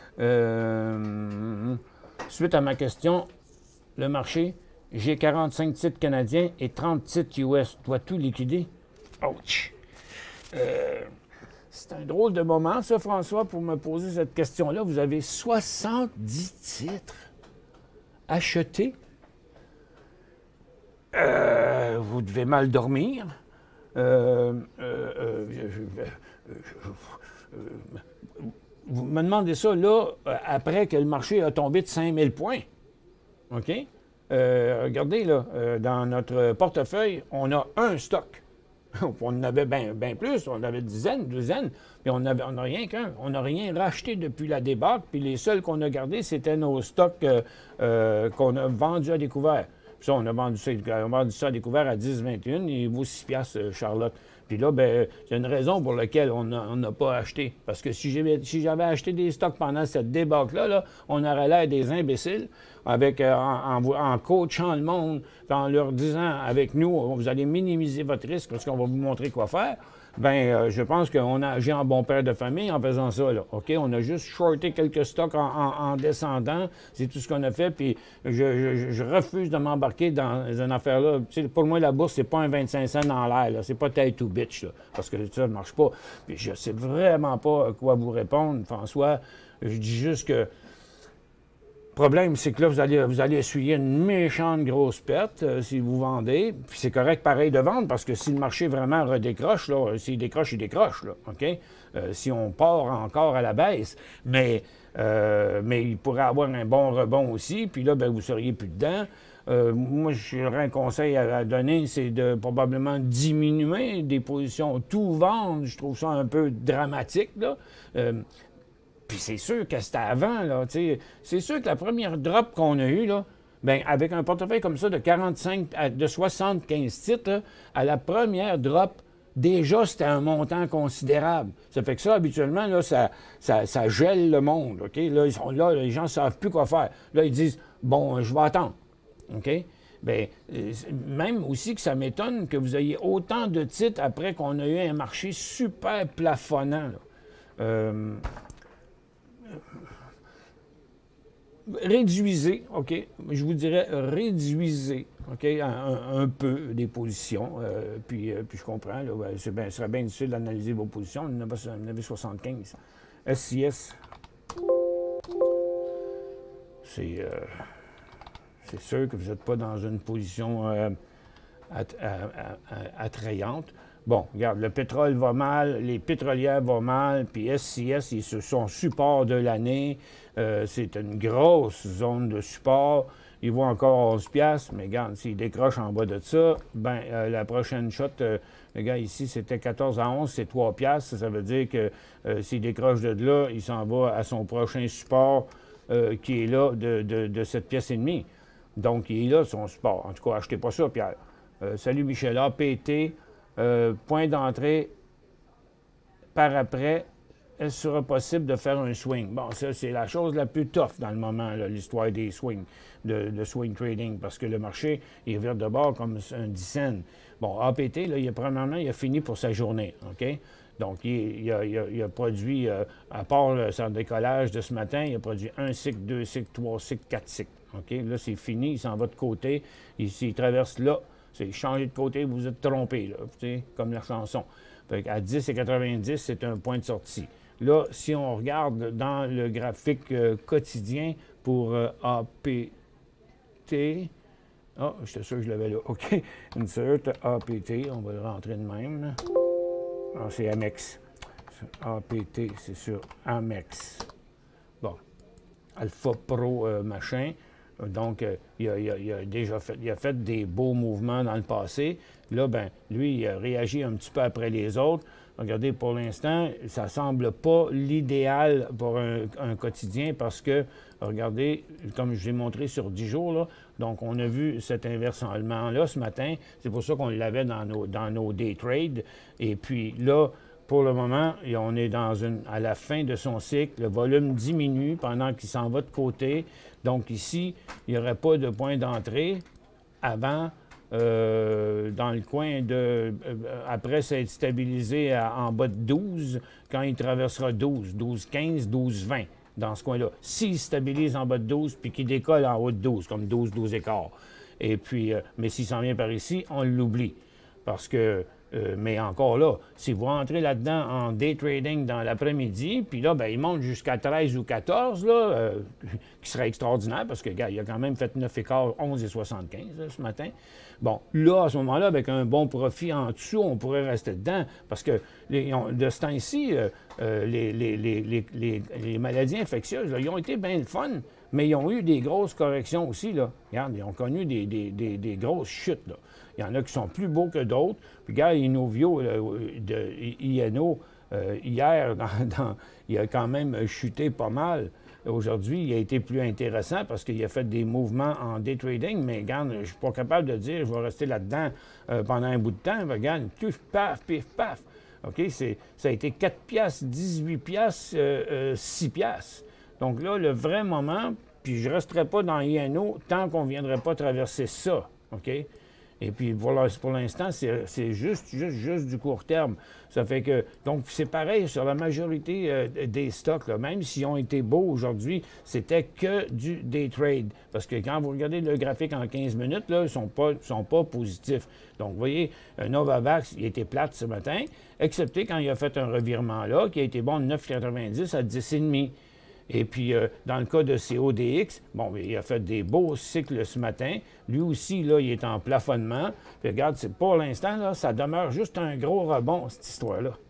Suite à ma question, le marché, j'ai 45 titres canadiens et 30 titres US. Dois tout liquider? Ouch! C'est un drôle de moment, ça, François, pour me poser cette question-là. Vous avez 70 titres achetés. Vous devez mal dormir. Vous me demandez ça, là, après que le marché a tombé de 5000 points. OK? Regardez, là, dans notre portefeuille, on a un stock. On en avait bien plus, on avait dizaines, douzaines, mais on n'a rien qu'un. On n'a rien racheté depuis la débâcle, puis les seuls qu'on a gardés, c'était nos stocks qu'on a vendus à découvert. Puis ça, on a vendu ça à découvert à 10,21, il vaut 6 piastres, Charlotte. Puis là, bien, il y a une raison pour laquelle on n'a pas acheté. Parce que si j'avais acheté des stocks pendant cette débâcle-là, là, on aurait l'air des imbéciles avec, en coachant le monde, en leur disant avec nous, vous allez minimiser votre risque parce qu'on va vous montrer quoi faire. Bien, je pense que j'ai un bon père de famille en faisant ça, là. OK? On a juste shorté quelques stocks en descendant. C'est tout ce qu'on a fait. Puis je refuse de m'embarquer dans une affaire-là. Tu sais, pour moi, la bourse, c'est pas un 25 cents dans l'air, là. C'est pas tête to bitch, là. Parce que ça ne marche pas. Puis je sais vraiment pas quoi vous répondre, François. Je dis juste que le problème, c'est que là, vous allez essuyer une méchante grosse perte si vous vendez. Puis c'est correct pareil de vendre parce que si le marché vraiment redécroche, là, s'il décroche, il décroche, là, OK? Si on part encore à la baisse. Mais Mais il pourrait avoir un bon rebond aussi, puis là, ben, vous ne seriez plus dedans. Moi, j'aurais un conseil à donner, c'est de probablement diminuer des positions tout vendre. Je trouve ça un peu dramatique, là. Puis c'est sûr que c'était avant, là. C'est sûr que la première drop qu'on a eue, là, bien, avec un portefeuille comme ça de 75 titres, là, à la première drop, déjà, c'était un montant considérable. Ça fait que ça, habituellement, là, ça gèle le monde, OK? Là, ils sont là, les gens ne savent plus quoi faire. Là, ils disent, bon, je vais attendre, OK? Bien, même aussi que ça m'étonne que vous ayez autant de titres après qu'on a eu un marché super plafonnant, là. Réduisez, OK? Je vous dirais réduisez, OK? Un peu des positions. Puis je comprends, là, ce serait bien difficile d'analyser vos positions. On en avait 75. SCS, c'est sûr que vous n'êtes pas dans une position attrayante. Bon, regarde, le pétrole va mal, les pétrolières vont mal, puis SCS, ils se sont support de l'année. C'est une grosse zone de support. Il vaut encore 11 $, mais regarde, s'il décroche en bas de ça, ben la prochaine shot, le gars ici, c'était 14 à 11, c'est 3 $. Ça veut dire que s'il décroche de là, il s'en va à son prochain support qui est là de 7 pièces et demie. Donc, il est là, son support. En tout cas, achetez pas ça, Pierre. Salut Michel, APT. Point d'entrée par après, est-ce sera possible de faire un swing? Bon, ça, c'est la chose la plus tough dans le moment, l'histoire des swings, de swing trading, parce que le marché, il revient de bord comme un 10 cents. Bon, APT, là, premièrement, il a fini pour sa journée, OK? Donc, il a produit, à part son décollage de ce matin, il a produit 1 cycle, 2 cycles, 3 cycles, 4 cycles, OK? Là, c'est fini, il s'en va de côté, il traverse là. C'est changer de côté, vous êtes trompé, là, comme la chanson. Fait à 10,90, c'est un point de sortie. Là, si on regarde dans le graphique quotidien pour APT, ah, j'étais sûr que je l'avais là, OK, insert APT, on va le rentrer de même. Ah, c'est Amex. APT, c'est sur Amex. Bon, Alpha Pro machin. Donc, il a fait des beaux mouvements dans le passé. Là, ben, lui, il a réagi un petit peu après les autres. Regardez, pour l'instant, ça ne semble pas l'idéal pour un quotidien parce que, regardez, comme je l'ai montré sur 10 jours, là, donc on a vu cet inversement-là ce matin. C'est pour ça qu'on l'avait dans nos day trades. Et puis là, pour le moment, on est à la fin de son cycle. Le volume diminue pendant qu'il s'en va de côté. Donc ici, il n'y aurait pas de point d'entrée avant, dans le coin de... après s'être stabilisé en bas de 12, quand il traversera 12, 12,15, 12,20, dans ce coin-là. S'il stabilise en bas de 12, puis qu'il décolle en haut de 12, comme 12, 12 et quart. Et puis, mais s'il s'en vient par ici, on l'oublie. Parce que... mais encore là, si vous rentrez là-dedans en day trading dans l'après-midi, puis là, ben, il monte jusqu'à 13 ou 14, là, qui serait extraordinaire, parce que, gars, il a quand même fait 9 et quart, 11 et 75 là, ce matin. Bon, là, à ce moment-là, avec un bon profit en dessous, on pourrait rester dedans, parce que de ce temps-ci, les maladies infectieuses, là, ils ont été bien le fun, mais ils ont eu des grosses corrections aussi, là. Regarde, ils ont connu des grosses chutes, là. Il y en a qui sont plus beaux que d'autres. Puis, regarde, Inovio de INO, hier, il a quand même chuté pas mal. Aujourd'hui, il a été plus intéressant parce qu'il a fait des mouvements en day trading, mais regarde, je ne suis pas capable de dire je vais rester là-dedans pendant un bout de temps. Regarde, pif, paf, pif, paf. OK? Ça a été 4 piastres, 18 piastres, 6 piastres. Donc là, le vrai moment, puis je ne resterai pas dans INO tant qu'on ne viendrait pas traverser ça. OK? Et puis, pour l'instant, c'est juste du court terme. Ça fait que, donc, c'est pareil sur la majorité des stocks, là. Même s'ils ont été beaux aujourd'hui, c'était que du day trade. Parce que quand vous regardez le graphique en 15 minutes, là, ils ne sont pas positifs. Donc, vous voyez, Novavax, il était plate ce matin, excepté quand il a fait un revirement là, qui a été bon de 9,90 à 10,5. Et puis, dans le cas de CODX, bon, il a fait des beaux cycles ce matin. Lui aussi, là, il est en plafonnement. Puis regarde, pour l'instant, là, ça demeure juste un gros rebond, cette histoire-là.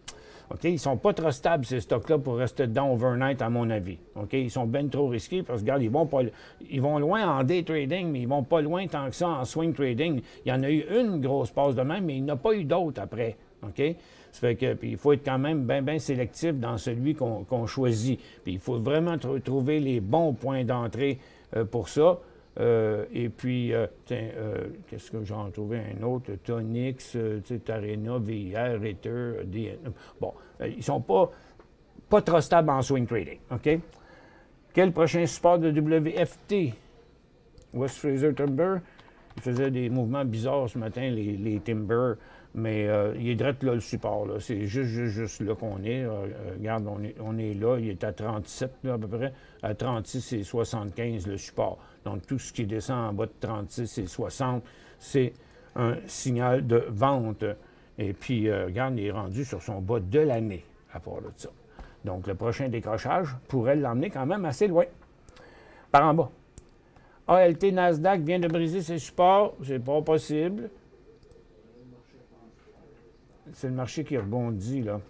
OK? Ils ne sont pas trop stables, ces stocks-là, pour rester dedans overnight, à mon avis. OK? Ils sont bien trop risqués parce que, regarde, ils vont loin en day trading, mais ils vont pas loin tant que ça en swing trading. Il y en a eu une grosse passe de même, mais il n'y en a pas eu d'autres après. OK? Ça fait que, puis il faut être quand même bien sélectif dans celui qu'on choisit. Puis il faut vraiment trouver les bons points d'entrée pour ça. Et puis, qu'est-ce que j'en trouvais un autre? Tonix, Tarena, VIR, Ritter, DN. Bon, ils sont pas trop stables en swing trading. OK? Quel prochain support de WFT? West Fraser Timber. Il faisait des mouvements bizarres ce matin, les Timber. Mais il est direct là, le support. C'est juste là qu'on est. Regarde, on est là. Il est à 37 là, à peu près. À 36, c'est 75 le support. Donc, tout ce qui descend en bas de 36 et 60, c'est un signal de vente. Et puis, regarde, il est rendu sur son bas de l'année à part de ça. Donc, le prochain décrochage pourrait l'emmener quand même assez loin. Par en bas. ALT Nasdaq vient de briser ses supports. C'est pas possible. C'est le marché qui rebondit, là.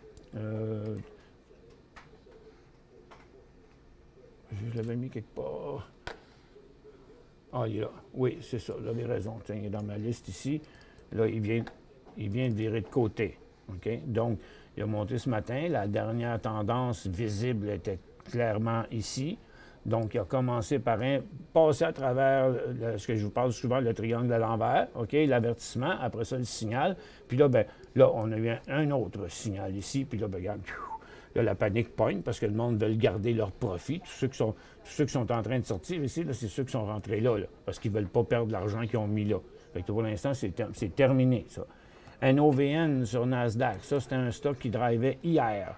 Je l'avais mis quelque part. Ah, il est là. Oui, c'est ça. Vous avez raison. Tiens, il est dans ma liste ici. Là, il vient de virer de côté. OK? Donc, il a monté ce matin. La dernière tendance visible était clairement ici. Donc, il a commencé par passer à travers ce que je vous parle souvent, le triangle à l'envers, OK, l'avertissement, après ça, le signal. Puis là, ben, là, on a eu un autre signal ici, puis là, ben, regarde, là, la panique pogne parce que le monde veut garder leur profit. Tous ceux qui sont en train de sortir ici, c'est ceux qui sont rentrés là, parce qu'ils ne veulent pas perdre l'argent qu'ils ont mis là. Fait que pour l'instant, c'est terminé, ça. NOVN sur Nasdaq, ça, c'était un stock qui drivait hier.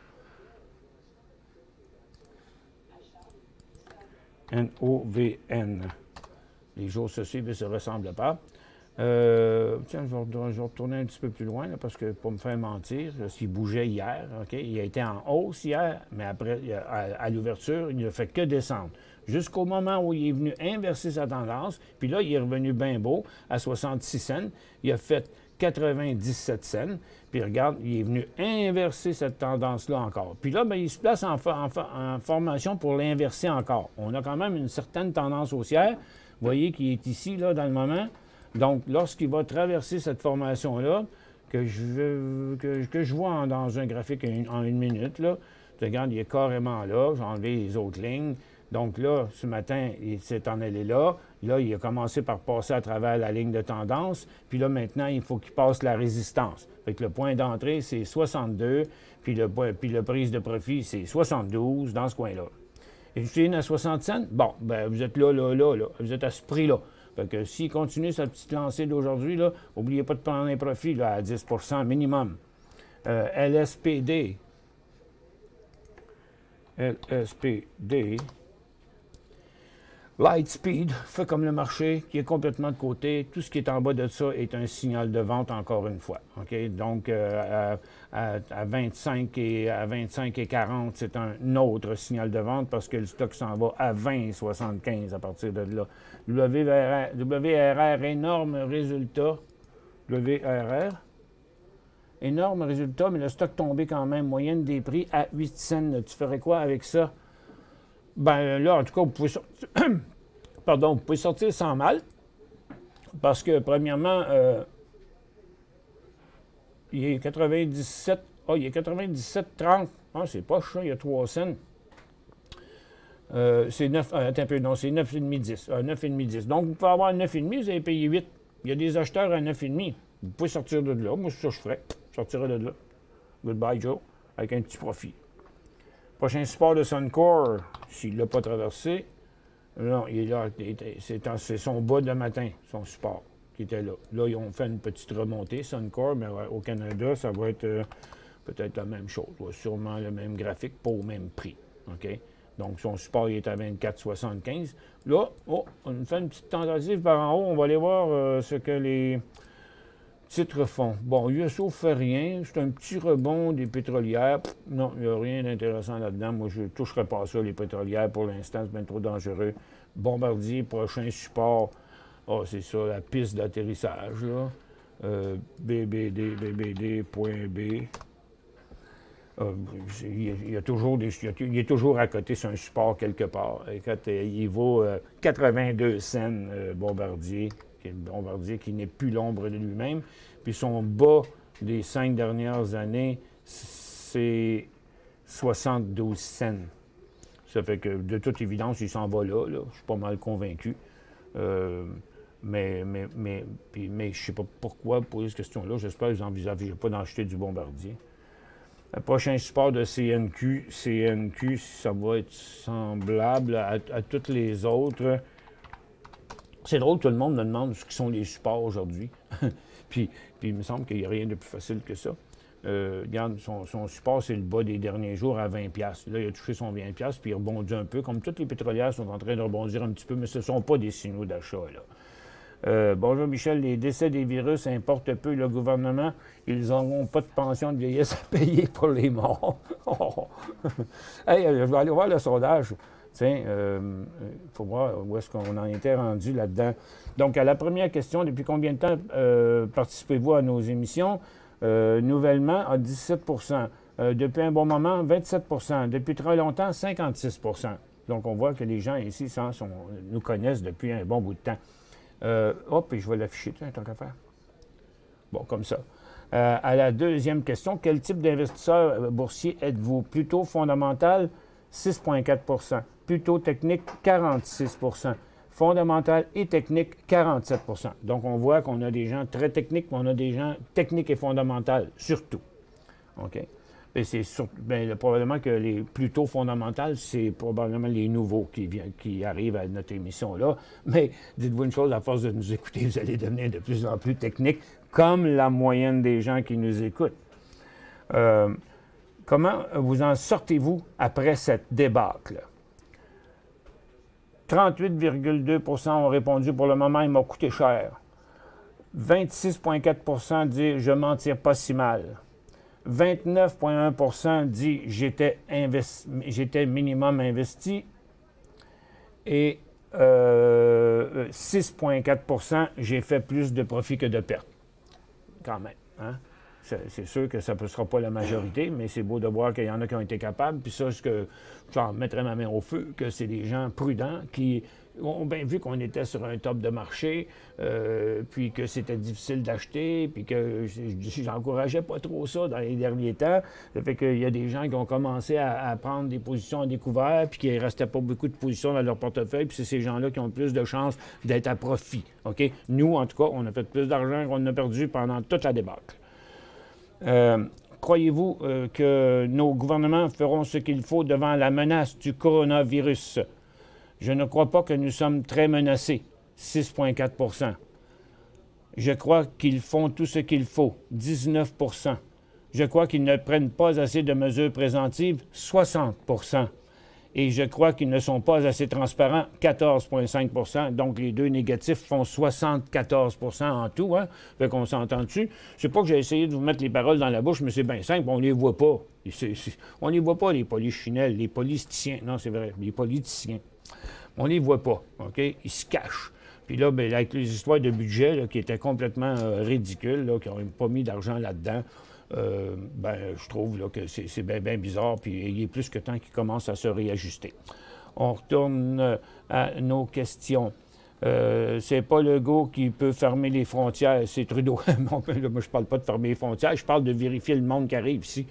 NOVN. Les jours se suivent et ne se ressemblent pas. Tiens, je vais retourner un petit peu plus loin, là, parce que pour me faire mentir, s'il bougeait hier, OK, il a été en hausse hier, mais après, à l'ouverture, il ne fait que descendre. Jusqu'au moment où il est venu inverser sa tendance, puis là, il est revenu bien beau, à 66 cents. Il a fait 97 cents. Puis regarde, il est venu inverser cette tendance-là encore. Puis là, bien, il se place en formation pour l'inverser encore. On a quand même une certaine tendance haussière. Vous voyez qu'il est ici, là, dans le moment. Donc, lorsqu'il va traverser cette formation-là, que je vois dans un graphique en une minute, là, regarde, il est carrément là. J'ai enlevé les autres lignes. Donc là, ce matin, il s'est en allé là. Là, il a commencé par passer à travers la ligne de tendance. Puis là, maintenant, il faut qu'il passe la résistance. Fait que le point d'entrée, c'est 62. Puis le prise de profit, c'est 72 dans ce coin-là. Et je suis à 60 cents? Bon, ben vous êtes là. Vous êtes à ce prix-là. Fait que s'il continue sa petite lancée d'aujourd'hui, là, n'oubliez pas de prendre un profit là, à 10 minimum. LSPD. Lightspeed fait comme le marché, qui est complètement de côté. Tout ce qui est en bas de ça est un signal de vente, encore une fois. OK? Donc, à 25 et 40, c'est un autre signal de vente parce que le stock s'en va à 20,75 à partir de là. WRR, énorme résultat. WRR, énorme résultat, mais le stock tombé quand même. Moyenne des prix à 8 cents. Tu ferais quoi avec ça? Ben là, en tout cas, vous pouvez sortir sans mal, parce que, premièrement, il est 97, il est 97,30. Ah, c'est pas cher, il y a 3 cents. C'est 9, attends un peu, non, c'est 9,5-10. 9,5-10. Donc, vous pouvez avoir 9,5, vous avez payé 8. Il y a des acheteurs à 9,5. Vous pouvez sortir de là. Moi, c'est ça que je ferais. Je sortirais de là. Goodbye, Joe, avec un petit profit. Prochain support de Suncor, s'il ne l'a pas traversé, non, il est là, c'est son bas de matin, son support, qui était là. Là, ils ont fait une petite remontée, Suncor, mais au Canada, ça va être peut-être la même chose, sûrement le même graphique, pas au même prix. OK? Donc, son support, il est à 24,75. Là, on fait une petite tentative par en haut, on va aller voir ce que les titres font. Bon, USO ne fait rien. C'est un petit rebond des pétrolières. Non, il n'y a rien d'intéressant là-dedans. Moi, je ne toucherai pas ça, les pétrolières, pour l'instant. C'est bien trop dangereux. Bombardier, prochain support. Ah, c'est ça, la piste d'atterrissage, là. BBD.B. Il est toujours à côté sur un support quelque part. Il vaut 82 cents Bombardier qui n'est plus l'ombre de lui-même. Puis son bas des 5 dernières années, c'est 72 cents. Ça fait que, de toute évidence, il s'en va là. Je suis pas mal convaincu. Mais je ne sais pas pourquoi poser cette question-là. J'espère que vous n'envisagez pas d'acheter du Bombardier. Le prochain support de CNQ, ça va être semblable à toutes les autres. C'est drôle, tout le monde me demande ce qui sont les supports aujourd'hui. puis il me semble qu'il n'y a rien de plus facile que ça. Regarde, son support, c'est le bas des derniers jours à 20$. Là, il a touché son 20$, puis il rebondit un peu. Comme toutes les pétrolières sont en train de rebondir un petit peu, mais ce ne sont pas des signaux d'achat, là. Bonjour Michel, les décès des virus importent peu le gouvernement. Ils n'auront pas de pension de vieillesse à payer pour les morts. Hey, je vais aller voir le sondage. Tiens, il faut voir où est-ce qu'on en était rendu là-dedans. Donc, à la première question, depuis combien de temps participez-vous à nos émissions? Nouvellement, à 17 depuis un bon moment, 27 depuis très longtemps, 56 Donc, on voit que les gens ici nous connaissent depuis un bon bout de temps. Et je vais l'afficher, tant qu'à faire. Bon, comme ça. À la deuxième question, quel type d'investisseur boursier êtes-vous? Plutôt fondamental, 6,4 plutôt technique, 46 fondamental et technique, 47 Donc, on voit qu'on a des gens très techniques, mais on a des gens techniques et fondamentales, surtout. OK? Et c'est probablement que les plutôt fondamentales, c'est probablement les nouveaux qui arrivent à notre émission-là. Mais dites-vous une chose, à force de nous écouter, vous allez devenir de plus en plus technique, comme la moyenne des gens qui nous écoutent. Comment vous en sortez-vous après cette débâcle? 38,2 ont répondu pour le moment, il m'a coûté cher. 26,4 disent je m'en tire pas si mal. 29,1 dit j'étais minimum investi. Et 6,4 j'ai fait plus de profit que de pertes. Quand même. Hein? C'est sûr que ça ne sera pas la majorité, mais c'est beau de voir qu'il y en a qui ont été capables. Puis ça, j'en mettrais ma main au feu, que c'est des gens prudents qui ont bien vu qu'on était sur un top de marché, puis que c'était difficile d'acheter, puis que j'encourageais pas trop ça dans les derniers temps. Ça fait qu'il y a des gens qui ont commencé à prendre des positions à découvert, puis qu'il ne restait pas beaucoup de positions dans leur portefeuille, puis c'est ces gens-là qui ont le plus de chances d'être à profit. OK? Nous, en tout cas, on a fait plus d'argent qu'on a perdu pendant toute la débâcle. Croyez-vous que nos gouvernements feront ce qu'il faut devant la menace du coronavirus? Je ne crois pas que nous sommes très menacés, 6,4 Je crois qu'ils font tout ce qu'il faut, 19 Je crois qu'ils ne prennent pas assez de mesures préventives, 60 Et je crois qu'ils ne sont pas assez transparents, 14,5 Donc, les deux négatifs font 74 en tout. Hein? Fait qu'on s'entend dessus. Je sais pas que j'ai essayé de vous mettre les paroles dans la bouche, mais c'est bien simple, on les voit pas. On les voit pas, les polichinelles, les politiciens. Non, c'est vrai, les politiciens. On les voit pas, OK? Ils se cachent. Puis là, bien, avec les histoires de budget là, qui étaient complètement ridicules, là, qui n'ont pas mis d'argent là-dedans, je trouve là, que c'est bien bizarre, puis il est plus que temps qu'il commence à se réajuster. On retourne à nos questions. C'est pas Legault qui peut fermer les frontières, c'est Trudeau. Moi, je parle pas de fermer les frontières, je parle de vérifier le monde qui arrive ici.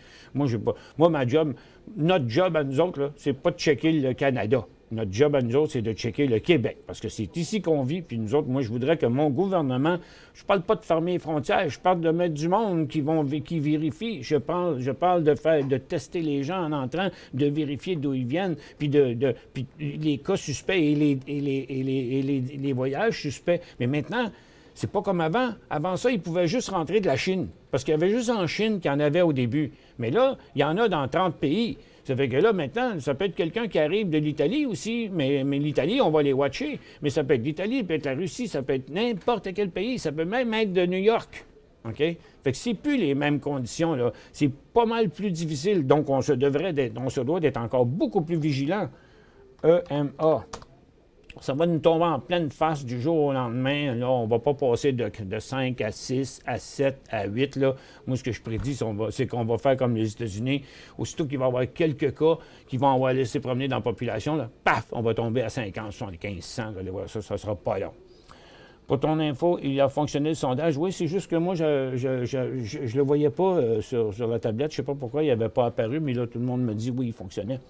Notre job à nous autres, c'est pas de checker le Canada. Notre job à nous autres, c'est de checker le Québec, parce que c'est ici qu'on vit, puis nous autres, moi, je voudrais que mon gouvernement, je parle pas de fermer les frontières, je parle de mettre du monde qui vérifie. Je parle de tester les gens en entrant, de vérifier d'où ils viennent, puis puis les cas suspects et les voyages suspects. Mais maintenant, c'est pas comme avant. Avant ça, ils pouvaient juste rentrer de la Chine, parce qu'il y avait juste en Chine qu'il y en avait au début. Mais là, il y en a dans 30 pays. Ça fait que là, maintenant, ça peut être quelqu'un qui arrive de l'Italie aussi, mais l'Italie, on va les watcher. Mais ça peut être l'Italie, ça peut être la Russie, ça peut être n'importe quel pays, ça peut même être de New York. OK? Fait que c'est plus les mêmes conditions, là. C'est pas mal plus difficile. Donc, on se doit d'être encore beaucoup plus vigilant. EMA. ça va nous tomber en pleine face du jour au lendemain. Là, on ne va pas passer de 5 à 6, à 7, à 8. Là. Moi, ce que je prédis, c'est qu'on va faire comme les États-Unis. Aussitôt qu'il va y avoir quelques cas qui vont avoir laissé promener dans la population, là, paf, on va tomber à 50, 75, 100. Allez voir, ça ne sera pas long. Pour ton info, il a fonctionné le sondage. Oui, c'est juste que moi, je ne le voyais pas sur la tablette. Je ne sais pas pourquoi il n'avait pas apparu, mais là, tout le monde me dit oui, il fonctionnait.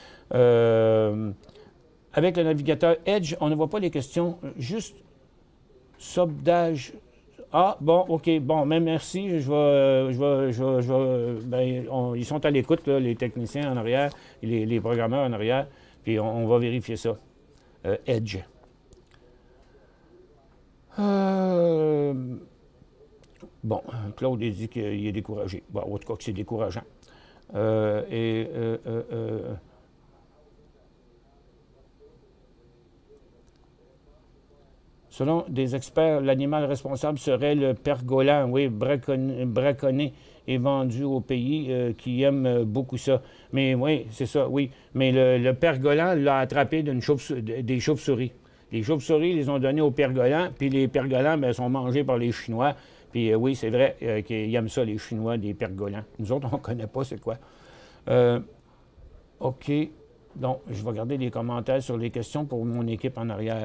Avec le navigateur Edge, on ne voit pas les questions, juste sondage. Ah, bon, OK, bon, mais merci. Ils sont à l'écoute, là, les techniciens en arrière, les programmeurs en arrière, puis on va vérifier ça. Edge. Bon, Claude, il dit qu'il est découragé. Bon, en tout cas, que c'est décourageant. Selon des experts, l'animal responsable serait le pergolan, oui, braconné et vendu au pays qui aime beaucoup ça. Mais oui, c'est ça, oui. Mais le pergolan l'a attrapé des chauves-souris. Les chauves-souris les ont donnés aux pergolans, puis les pergolans sont mangés par les Chinois. Puis oui, c'est vrai qu'ils aiment ça, les Chinois, des pergolans. Nous autres, on ne connaît pas c'est quoi. OK. Donc, je vais regarder les commentaires sur les questions pour mon équipe en arrière.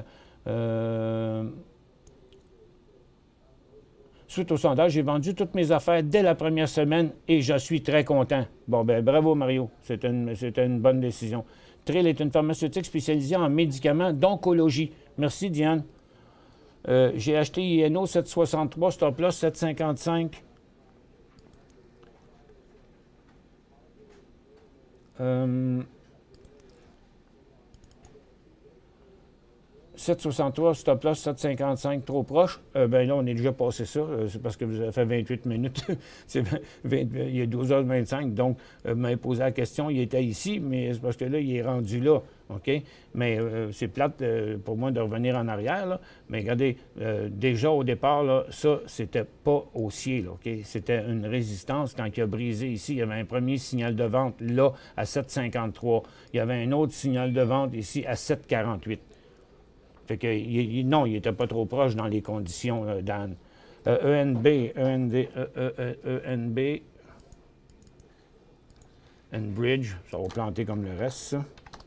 Suite au sondage, j'ai vendu toutes mes affaires dès la première semaine et je suis très content. Bon, ben bravo Mario, c'était une bonne décision. Trill est une pharmaceutique spécialisée en médicaments d'oncologie. Merci Diane. J'ai acheté INO 763, stop loss 755. 763, stop loss 755, trop proche. Ben là, on est déjà passé ça. C'est parce que vous avez fait 28 minutes. Il y a 12h25. Donc, m'a posé la question, il était ici, mais c'est parce que là, il est rendu là. OK? Mais c'est plate pour moi de revenir en arrière. Là. Mais regardez, déjà au départ, là, ça, c'était pas haussier. Là, OK? C'était une résistance. Quand il a brisé ici, il y avait un premier signal de vente là à 7,53. Il y avait un autre signal de vente ici à 7,48. Fait que, non, il n'était pas trop proche dans les conditions, Dan. ENB, Enbridge, ça va planter comme le reste, ça.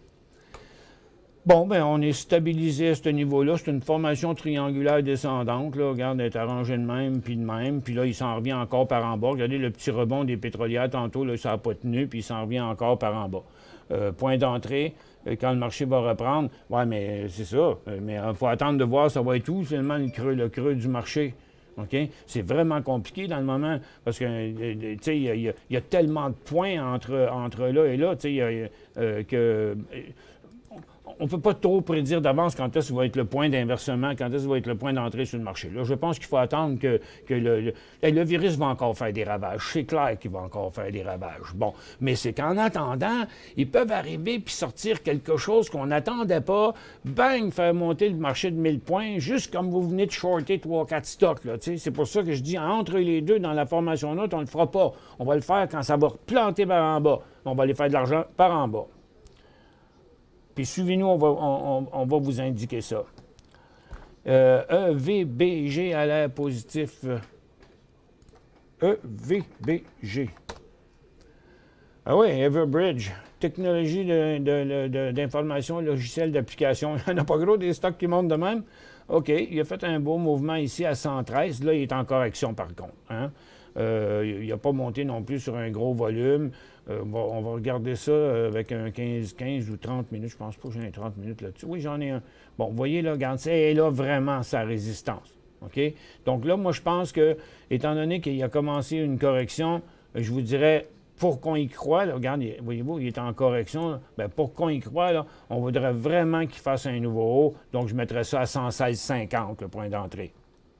Bon, bien, on est stabilisé à ce niveau-là. C'est une formation triangulaire descendante. Là. Regarde, elle est arrangée de même, puis de même. Puis là, il s'en revient encore par en bas. Regardez le petit rebond des pétrolières tantôt, là, ça n'a pas tenu, puis il s'en revient encore par en bas. Point d'entrée, quand le marché va reprendre, ouais, mais c'est ça. Mais il faut attendre de voir ça va être où, finalement, le creux du marché. OK? C'est vraiment compliqué dans le moment parce que, tu sais, il y a tellement de points entre là et là, tu sais, que... On ne peut pas trop prédire d'avance quand est-ce que va être le point d'inversement, quand est-ce que va être le point d'entrée sur le marché. Là, je pense qu'il faut attendre que le virus va encore faire des ravages. C'est clair qu'il va encore faire des ravages. Bon, mais c'est qu'en attendant, ils peuvent arriver puis sortir quelque chose qu'on n'attendait pas, bang, faire monter le marché de 1000 points, juste comme vous venez de shorter 3-4 stocks. Là, c'est pour ça que je dis, entre les deux, dans la formation neutre, on ne le fera pas. On va le faire quand ça va planter par en bas. On va aller faire de l'argent par en bas. Puis suivez-nous, on va vous indiquer ça. EVBG à l'air positif. EVBG. Ah oui, Everbridge. Technologie d'information, logiciel d'application. Il n'y en a pas gros des stocks qui montent de même. OK, il a fait un beau mouvement ici à 113. Là, il est en correction par contre. Hein? Il n'a pas monté non plus sur un gros volume. On va regarder ça avec un 15 ou 30 minutes. Je pense pas que j'ai un 30 minutes là-dessus. Oui, j'en ai un. Bon, vous voyez, là, regarde, c'est là vraiment sa résistance. OK? Donc là, moi, je pense que, étant donné qu'il a commencé une correction, je vous dirais, pour qu'on y croie, là, regarde, voyez-vous, il est en correction. Là, bien, pour qu'on y croie, là, on voudrait vraiment qu'il fasse un nouveau haut. Donc, je mettrais ça à 116,50, le point d'entrée.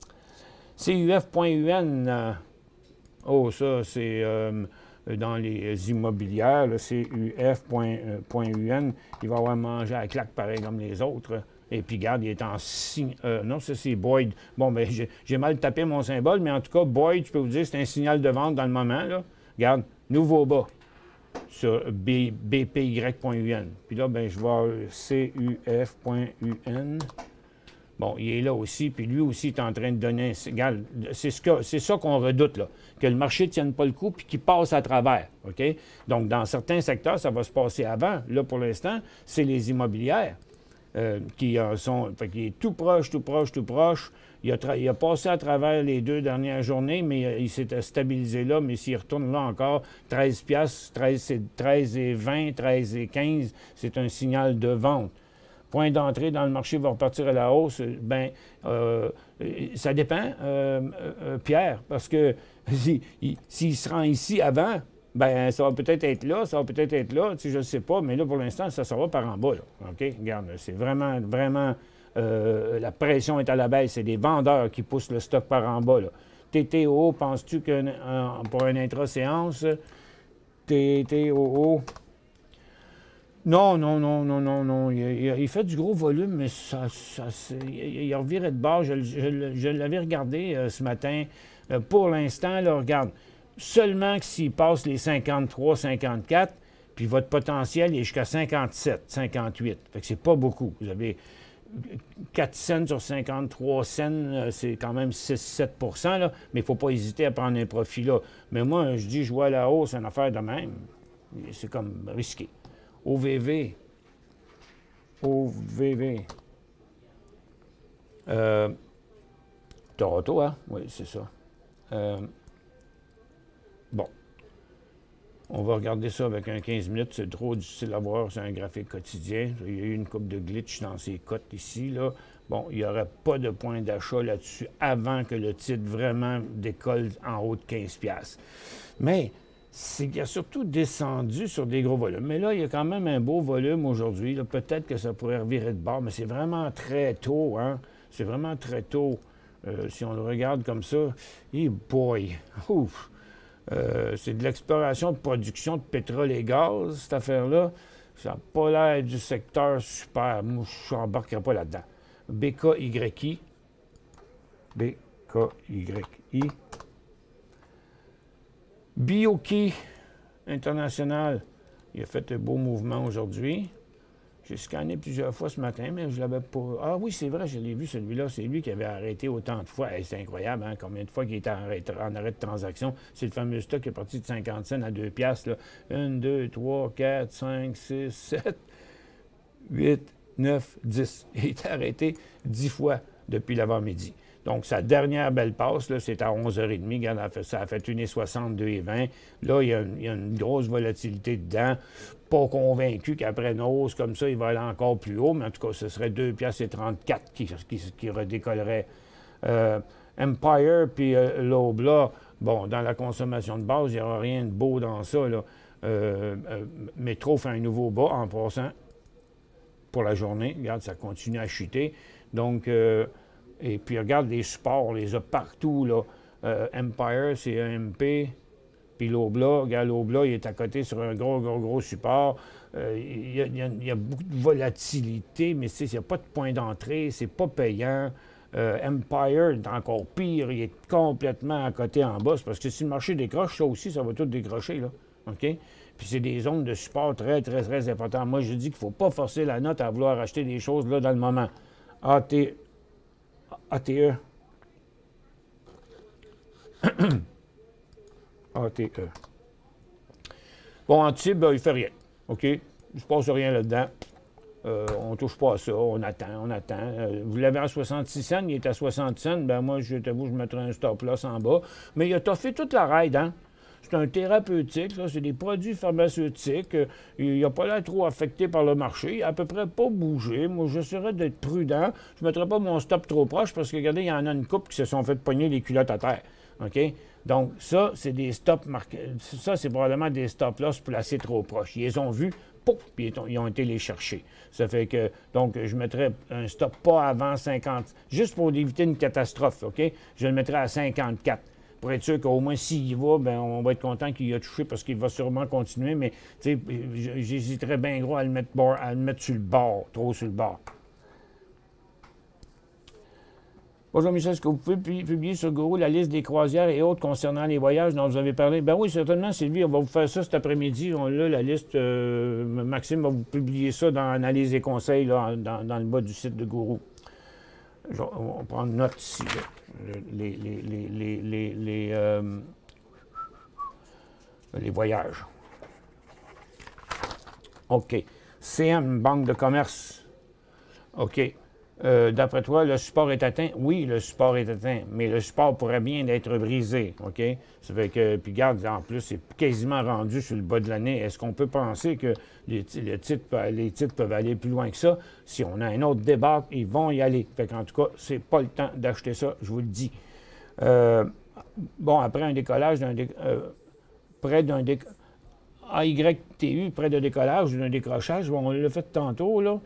CUF.UN. Oh, ça, c'est dans les immobilières, CUF.UN. Il va avoir mangé à la claque pareil comme les autres. Et puis, regarde, il est en signe. Non, ça, c'est Boyd. Bon, bien, j'ai mal tapé mon symbole, mais en tout cas, Boyd, je peux vous dire, c'est un signal de vente dans le moment. Là. Regarde, nouveau bas. sur bpy.un. Puis là, ben, je vais cuf.un. Bon, il est là aussi, puis lui aussi est en train de donner... Regarde, c'est ça qu'on redoute, là, que le marché ne tienne pas le coup puis qu'il passe à travers, OK? Donc, dans certains secteurs, ça va se passer avant. Là, pour l'instant, c'est les immobilières qui sont... Fait qu'il est tout proche. Il a passé à travers les 2 dernières journées, mais il s'est stabilisé là. Mais s'il retourne là encore, 13 piastres, 13 et 20, 13 et 15, c'est un signal de vente. Point d'entrée dans le marché va repartir à la hausse, bien, ça dépend, Pierre, parce que s'il se rend ici avant, bien, ça va peut-être être là, tu sais, je ne sais pas, mais là, pour l'instant, ça va par en bas, là, OK? Regarde, c'est vraiment, la pression est à la baisse, c'est des vendeurs qui poussent le stock par en bas, là. TTO, penses-tu que pour une intra-séance, TTO... Non. Il fait du gros volume, mais il a reviré de bord. Je l'avais regardé ce matin. Pour l'instant, là, regarde, seulement que s'il passe les 53, 54, puis votre potentiel est jusqu'à 57, 58. Fait que c'est pas beaucoup. Vous avez 4 cents sur 53 cents, c'est quand même 6-7 là, mais il ne faut pas hésiter à prendre un profit là. Mais moi, je dis, je vois la hausse, une affaire de même. C'est comme risqué. OVV. Toronto, hein? Oui, c'est ça. Bon. On va regarder ça avec un 15 minutes. C'est trop difficile à voir. C'est un graphique quotidien. Il y a eu une coupe de glitch dans ces cotes ici, là. Bon, il n'y aurait pas de point d'achat là-dessus avant que le titre vraiment décolle en haut de 15$. Mais... il a surtout descendu sur des gros volumes. Mais là, il y a quand même un beau volume aujourd'hui. Peut-être que ça pourrait revirer de bord, mais c'est vraiment très tôt, hein? C'est vraiment très tôt. Si on le regarde comme ça, boy! Ouf! C'est de l'exploration de production de pétrole et gaz, cette affaire-là. Ça n'a pas l'air du secteur super. Moi, je n'embarquerai pas là-dedans. BKYI. Bioki International, il a fait un beau mouvement aujourd'hui. J'ai scanné plusieurs fois ce matin, mais je l'avais pas... Ah oui, c'est vrai, je l'ai vu celui-là. C'est lui qui avait arrêté autant de fois. Hey, c'est incroyable, hein, combien de fois qu'il était en arrêt de transaction. C'est le fameux stock qui est parti de 50 cents à 2 piastres. 1, 2, 3, 4, 5, 6, 7, 8, 9, 10. Il est arrêté 10 fois depuis l'avant-midi. Donc, sa dernière belle passe, c'est à 11h30. Regarde, ça a fait 1,60, 2,20. Là, il y a une grosse volatilité dedans. Pas convaincu qu'après une hausse comme ça, il va aller encore plus haut, mais en tout cas, ce serait 2,34 qui redécollerait. Empire puis Loblaw, bon, dans la consommation de base, il n'y aura rien de beau dans ça, là. Métro fait un nouveau bas en passant pour la journée. Regarde, ça continue à chuter. Donc... et puis, regarde les supports, on les a partout, là. Empire, c'est EMP. Puis Loblaw, regarde, Loblaw, il est à côté sur un gros support. Il y a beaucoup de volatilité, mais il n'y a pas de point d'entrée, c'est pas payant. Empire est encore pire, il est complètement à côté en bas. Parce que si le marché décroche, ça aussi, ça va tout décrocher, là. OK? Puis c'est des zones de support très importantes. Moi, je dis qu'il ne faut pas forcer la note à vouloir acheter des choses, là, dans le moment. ATE. ATE. Bon, Antibes, ben, il ne fait rien. OK? Il ne se passe rien là-dedans. On ne touche pas à ça. On attend. Vous l'avez à 66 cents, il est à 60 cents. Ben moi, je t'avoue, je mettrais un stop-loss en bas. Mais il a toffé toute la ride, hein? C'est un thérapeutique, là, c'est des produits pharmaceutiques. Il n'a pas l'air trop affecté par le marché. Il n'a à peu près pas bougé. Moi, j'essaierais d'être prudent. Je ne mettrais pas mon stop trop proche parce que, regardez, il y en a une couple qui se sont fait pogner les culottes à terre. OK? Donc, ça, c'est des stops marqués. Ça, c'est probablement des stop-loss placés trop proches. Ils les ont vus, pouf, puis ils ont été les chercher. Ça fait que, donc, je mettrais un stop pas avant 50, juste pour éviter une catastrophe, OK? Je le mettrais à 54. Pour être sûr qu'au moins, s'il y va, bien, on va être content qu'il y a touché parce qu'il va sûrement continuer, mais, tu sais, j'hésiterais bien gros à le mettre sur le bord, trop sur le bord. Bonjour Michel, est-ce que vous pouvez publier sur Guru la liste des croisières et autres concernant les voyages dont vous avez parlé? Ben oui, certainement, Sylvie, on va vous faire ça cet après-midi. On a la liste. Maxime va vous publier ça dans Analyse et conseils, là, dans le bas du site de Guru. On va prendre note ici. Là. Les voyages. OK. CM, Banque de commerce. OK. D'après toi, le support est atteint? Oui, le support est atteint, mais le support pourrait bien être brisé, OK? Ça fait que, puis regarde, en plus, c'est quasiment rendu sur le bas de l'année. Est-ce qu'on peut penser que les titres peuvent aller plus loin que ça? Si on a un autre débat, ils vont y aller. Fait qu'en tout cas, c'est pas le temps d'acheter ça, je vous le dis. Bon, après un décollage, près d'un AYTU, près d'un décollage ou d'un décrochage, bon, on l'a fait tantôt, là.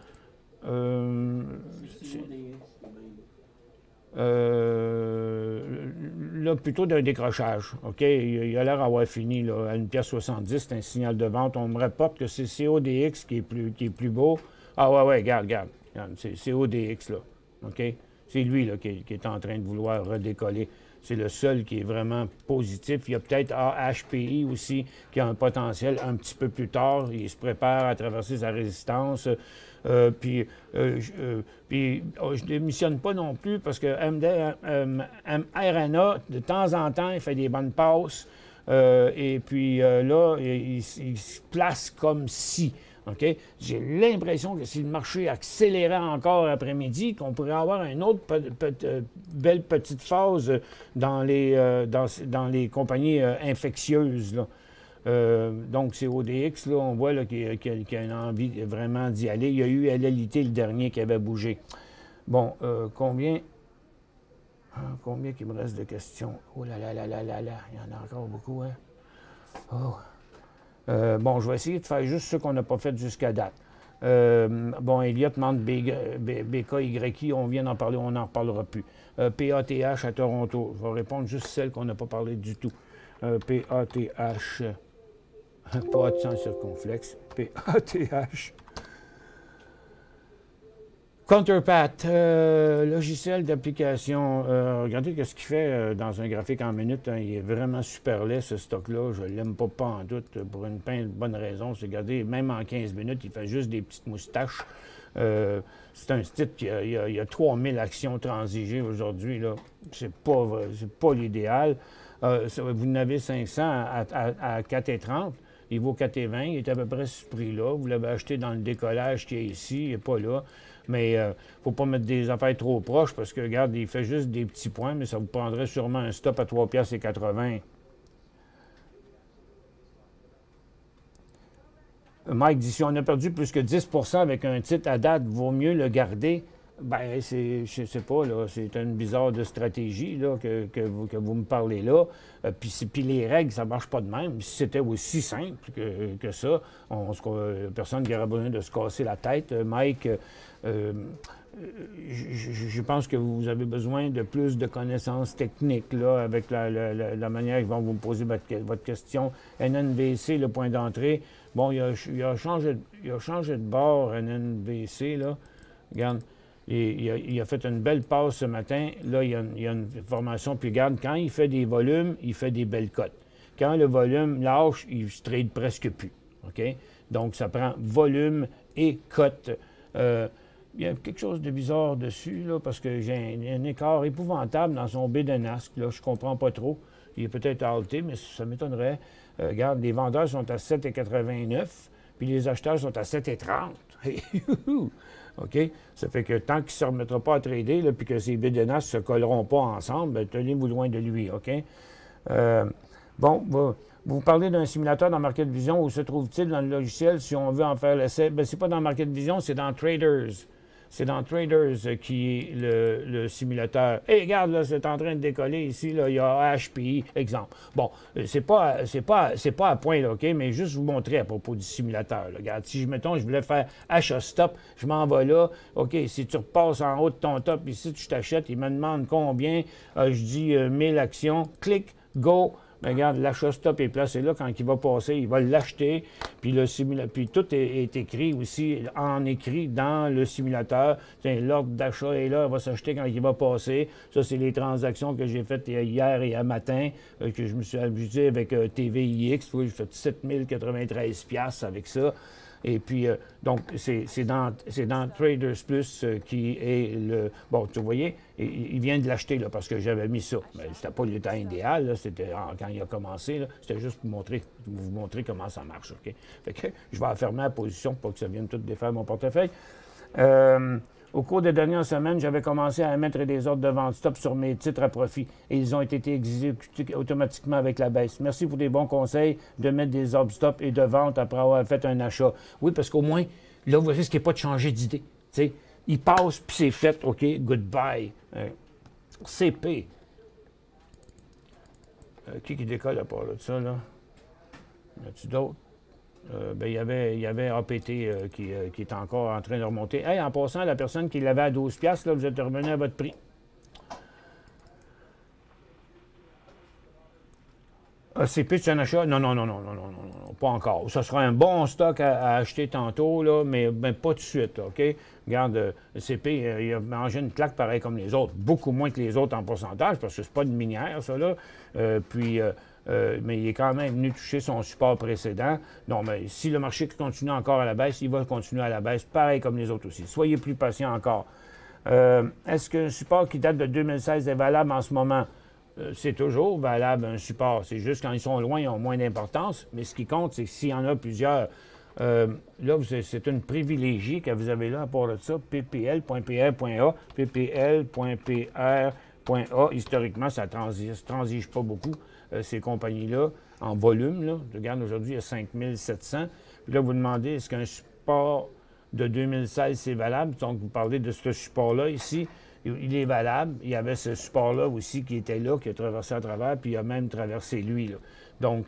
Là, plutôt d'un décrochage. OK? Il a l'air d'avoir fini là, à 1,70 $, c'est un signal de vente. On me rapporte que c'est CODX qui est plus beau. Ah ouais, regarde. C'est CODX, là. OK? C'est lui là, qui est en train de vouloir redécoller. C'est le seul qui est vraiment positif. Il y a peut-être AHPI aussi qui a un potentiel un petit peu plus tard. Il se prépare à traverser sa résistance. Puis je démissionne pas non plus parce que RNA, de temps en temps, il fait des bonnes passes. Et puis là, il se place comme si. OK? J'ai l'impression que si le marché accélérait encore après-midi, qu'on pourrait avoir une autre belle petite phase dans les compagnies infectieuses. Là. Donc, c'est ODX, là, on voit qu'il y a une envie vraiment d'y aller. Il y a eu LLIT, le dernier, qui avait bougé. Bon, combien qu'il me reste de questions? Oh là là là là là là, il y en a encore beaucoup, hein? Oh. Bon, je vais essayer de faire juste ce qu'on n'a pas fait jusqu'à date. Bon, Elliott demande BKYI, on vient d'en parler, on n'en reparlera plus. PATH à Toronto, je vais répondre juste celle qu'on n'a pas parlé du tout. PATH, pas de sens circonflexe, PATH. Counterpath, logiciel d'application. Regardez ce qu'il fait dans un graphique en minute. Hein, il est vraiment super laid, ce stock-là. Je ne l'aime pas en doute pour une bonne raison. C'est, regardez, même en 15 minutes, il fait juste des petites moustaches. C'est un titre qui il y a 3000 actions transigées aujourd'hui. C'est pas l'idéal. Vous en avez 500 à 4,30. Il vaut 4,20. Il est à peu près ce prix-là. Vous l'avez acheté dans le décollage qui est ici. Il n'est pas là. Mais il ne faut pas mettre des affaires trop proches parce que, regarde, il fait juste des petits points, mais ça vous prendrait sûrement un stop à 3,80 $. Mike dit, si on a perdu plus que 10 % avec un titre à date, vaut mieux le garder. Bien, je ne sais pas, là, c'est une bizarre de stratégie là, que vous me parlez là. Puis les règles, ça ne marche pas de même. Si c'était aussi simple que ça, personne qui aurait besoin de se casser la tête. Mike, je pense que vous avez besoin de plus de connaissances techniques là, avec la manière qu'ils vont vous poser votre question. NNVC, le point d'entrée. Bon, il a changé de bord, NNVC, là. Regarde. Il a fait une belle passe ce matin. Là, il y a une formation. Puis regarde, quand il fait des volumes, il fait des belles cotes. Quand le volume lâche, il se trade presque plus. OK? Donc, ça prend volume et cote. Il y a quelque chose de bizarre dessus, là, parce que j'ai un écart épouvantable dans son bid and ask. Là, je ne comprends pas trop. Il est peut-être halté, mais ça m'étonnerait. Regarde, les vendeurs sont à 7,89, puis les acheteurs sont à 7,30. OK? Ça fait que tant qu'il ne se remettra pas à trader, là, puis que ces bid and ask ne se colleront pas ensemble, bien, tenez-vous loin de lui. OK? Bon, vous parlez d'un simulateur dans Market Vision. Où se trouve-t-il dans le logiciel si on veut en faire l'essai? Bien, c'est pas dans Market Vision, c'est dans Traders. C'est dans Traders qui est le simulateur. Et regarde, là, c'est en train de décoller ici, là, il y a HPI, exemple. Bon, c'est pas à point, là, OK, mais juste vous montrer à propos du simulateur. Là. Regarde, si, mettons, je voulais faire achat stop, je m'en vais là. OK, si tu repasses en haut de ton top, ici, tu t'achètes, il me demande combien. Je dis 1000 actions. Clic, go. Mais regarde, l'achat stop est placé là. Quand il va passer, il va l'acheter. Puis, puis tout est écrit aussi, en écrit dans le simulateur. L'ordre d'achat est là, il va s'acheter quand il va passer. Ça, c'est les transactions que j'ai faites hier et à matin, que je me suis amusé avec TVIX. J'ai fait 7093 $ avec ça. Et puis, donc, c'est dans Traders Plus qui est le... Bon, tu voyez, il vient de l'acheter, là, parce que j'avais mis ça. Mais c'était pas le temps idéal, là, c'était quand il a commencé, là. C'était juste pour vous montrer comment ça marche, OK? Fait que je vais fermer la position pour que ça vienne tout défaire mon portefeuille. Au cours des dernières semaines, j'avais commencé à émettre des ordres de vente stop sur mes titres à profit et ils ont été exécutés automatiquement avec la baisse. Merci pour des bons conseils de mettre des ordres stop et de vente après avoir fait un achat. Oui, parce qu'au moins, là, vous risquez pas de changer d'idée. Il passe, puis c'est fait. OK, goodbye. CP. Qui décolle à part de ça, là? Y a-tu d'autres? Il y avait APT qui est encore en train de remonter. Hey, en passant, la personne qui l'avait à 12 $, là, vous êtes revenu à votre prix. CP, c'est un achat? Non, pas encore. Ça sera un bon stock à acheter tantôt, là, mais pas tout de suite, là, OK? Regarde, CP, il a mangé une claque pareil comme les autres. Beaucoup moins que les autres en pourcentage, parce que c'est pas une minière, ça, là. Mais il est quand même venu toucher son support précédent. Non, mais si le marché continue encore à la baisse, il va continuer à la baisse, pareil comme les autres aussi. Soyez plus patient encore. Est-ce qu'un support qui date de 2016 est valable en ce moment? C'est toujours valable, un support. C'est juste quand ils sont loin, ils ont moins d'importance. Mais ce qui compte, c'est que s'il y en a plusieurs, là, c'est une privilégiée que vous avez là à part de ça, ppl.pr.a, ppl.pr.a. Historiquement, ça ne transige pas beaucoup, ces compagnies-là, en volume. Là. Regarde, aujourd'hui, il y a 5700. Puis là, vous demandez, est-ce qu'un support de 2016, c'est valable? Donc, vous parlez de ce support-là ici. Il est valable. Il y avait ce support-là aussi qui était là, qui a traversé à travers, puis il a même traversé lui. Là. Donc,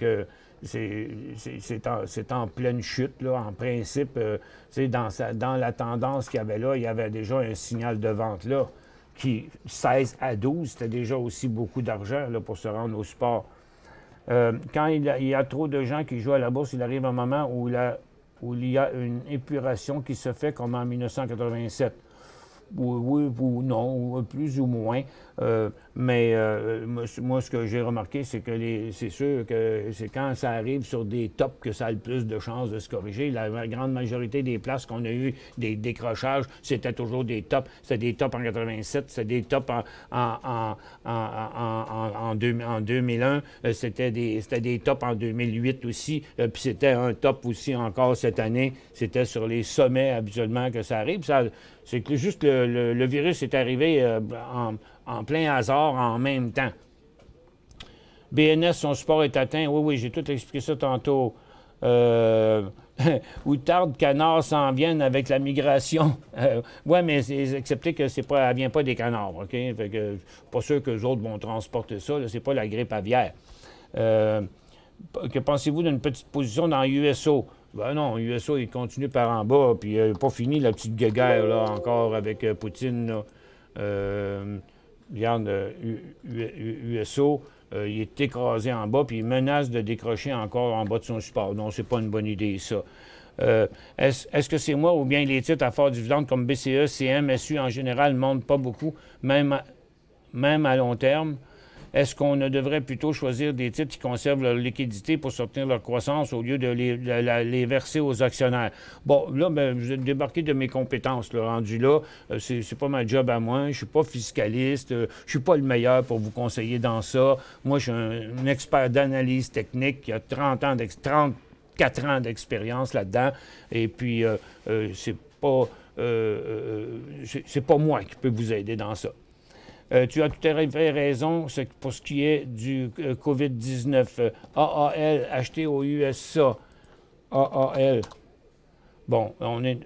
c'est en pleine chute, là, en principe. Dans la tendance qu'il y avait là, il y avait déjà un signal de vente là, qui 16 à 12, c'était déjà aussi beaucoup d'argent là, pour se rendre au support. Quand il y a trop de gens qui jouent à la bourse, il arrive un moment où il y a une épuration qui se fait comme en 1987. Oui ou non, plus ou moins. Mais moi, ce que j'ai remarqué, c'est que c'est sûr que c'est quand ça arrive sur des tops que ça a le plus de chances de se corriger. La grande majorité des places qu'on a eu des décrochages, c'était toujours des tops. C'était des tops en 87, c'était des tops en 2001, c'était des tops en 2008 aussi. Puis c'était un top aussi encore cette année. C'était sur les sommets habituellement que ça arrive. C'est que juste le virus est arrivé en plein hasard en même temps. BNS, son support est atteint. Oui, j'ai tout expliqué ça tantôt. Outarde, Canard s'en viennent avec la migration. Oui, mais c'est accepté que elle ne vient pas des canards, OK? Fait que pas sûr que les autres vont transporter ça. C'est pas la grippe aviaire. Que pensez-vous d'une petite position dans USO? Ben non, USO, il continue par en bas, puis il n'a pas fini la petite guéguerre, là, encore avec Poutine, là. Regarde, USO, il est écrasé en bas, puis il menace de décrocher encore en bas de son support. Non, c'est pas une bonne idée, ça. Est-ce que c'est moi ou bien les titres à fort dividende comme BCE, CM, SU en général ne montent pas beaucoup, même à long terme? Est-ce qu'on ne devrait plutôt choisir des titres qui conservent leur liquidité pour soutenir leur croissance au lieu de les verser aux actionnaires? Bon, là, je vais débarquer de mes compétences, là, rendu là. C'est pas ma job à moi. Je suis pas fiscaliste. Je suis pas le meilleur pour vous conseiller dans ça. Moi, je suis un expert d'analyse technique qui a 34 ans d'expérience là-dedans. Et puis, c'est pas moi qui peux vous aider dans ça. Tu as tout à fait raison pour ce qui est du COVID-19. AAL, acheté au USA. AAL. Bon, on est...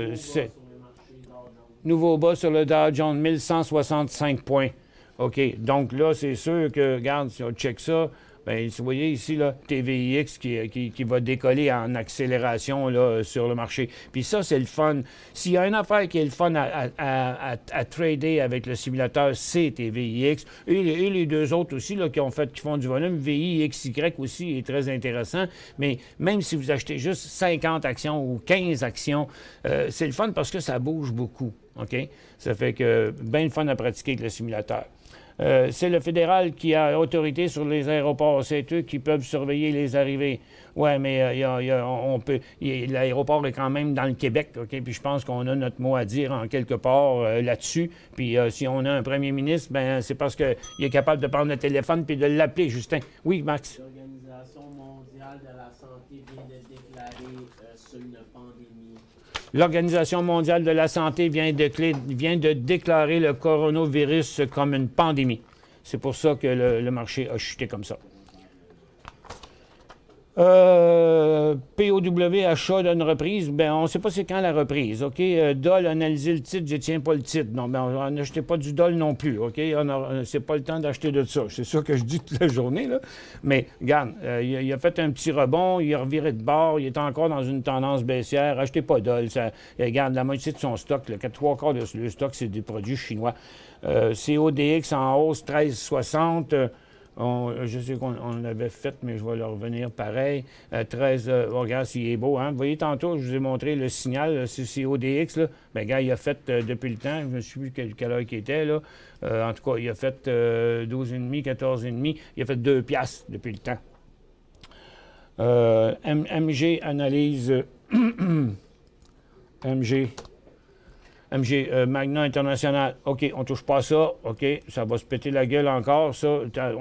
nouveau bas sur le Dow Jones, 1165 points. OK, donc là, c'est sûr que, regarde, si on check ça, Bien, vous voyez ici, là, TVIX qui va décoller en accélération là, sur le marché. Puis ça, c'est le fun. S'il y a une affaire qui est le fun à trader avec le simulateur, c'est TVIX. Et les deux autres aussi là, qui font du volume, VIXY aussi est très intéressant. Mais même si vous achetez juste 50 actions ou 15 actions, c'est le fun parce que ça bouge beaucoup. OK? Ça fait que bien le fun à pratiquer avec le simulateur. C'est le fédéral qui a autorité sur les aéroports. C'est eux qui peuvent surveiller les arrivées. Oui, mais l'aéroport est quand même dans le Québec, OK? Puis je pense qu'on a notre mot à dire en quelque part là-dessus. Puis si on a un premier ministre, ben c'est parce qu'il est capable de prendre le téléphone puis de l'appeler, Justin. Oui, Max? L'Organisation mondiale de la santé vient de déclarer sur une pandémie. L'Organisation mondiale de la santé vient de déclarer le coronavirus comme une pandémie. C'est pour ça que le marché a chuté comme ça. POW, achat d'une reprise, bien, on ne sait pas c'est quand la reprise, OK? Dole, analyser le titre, je ne tiens pas le titre. Non, bien, n'achetez pas du Dole non plus, OK? C'est pas le temps d'acheter de ça. C'est ça que je dis toute la journée, là. Mais, regarde, il a fait un petit rebond, il a reviré de bord, il est encore dans une tendance baissière. Achetez pas Dole. Regarde, la moitié de son stock, le 3/4 de le stock, c'est des produits chinois. CODX en hausse, 13,60. Je sais qu'on l'avait fait, mais je vais le revenir pareil. 13, regarde s'il est beau. Hein? Vous voyez, tantôt, je vous ai montré le signal, c'est ODX. Là. Bien, gars, il a fait depuis le temps, je me suis vu quelle heure qu'il était. Là. En tout cas, il a fait 12,5, 14,5. Il a fait 2 piastres depuis le temps. MG analyse. MG, Magna International, OK, on ne touche pas à ça, OK, ça va se péter la gueule encore, ça.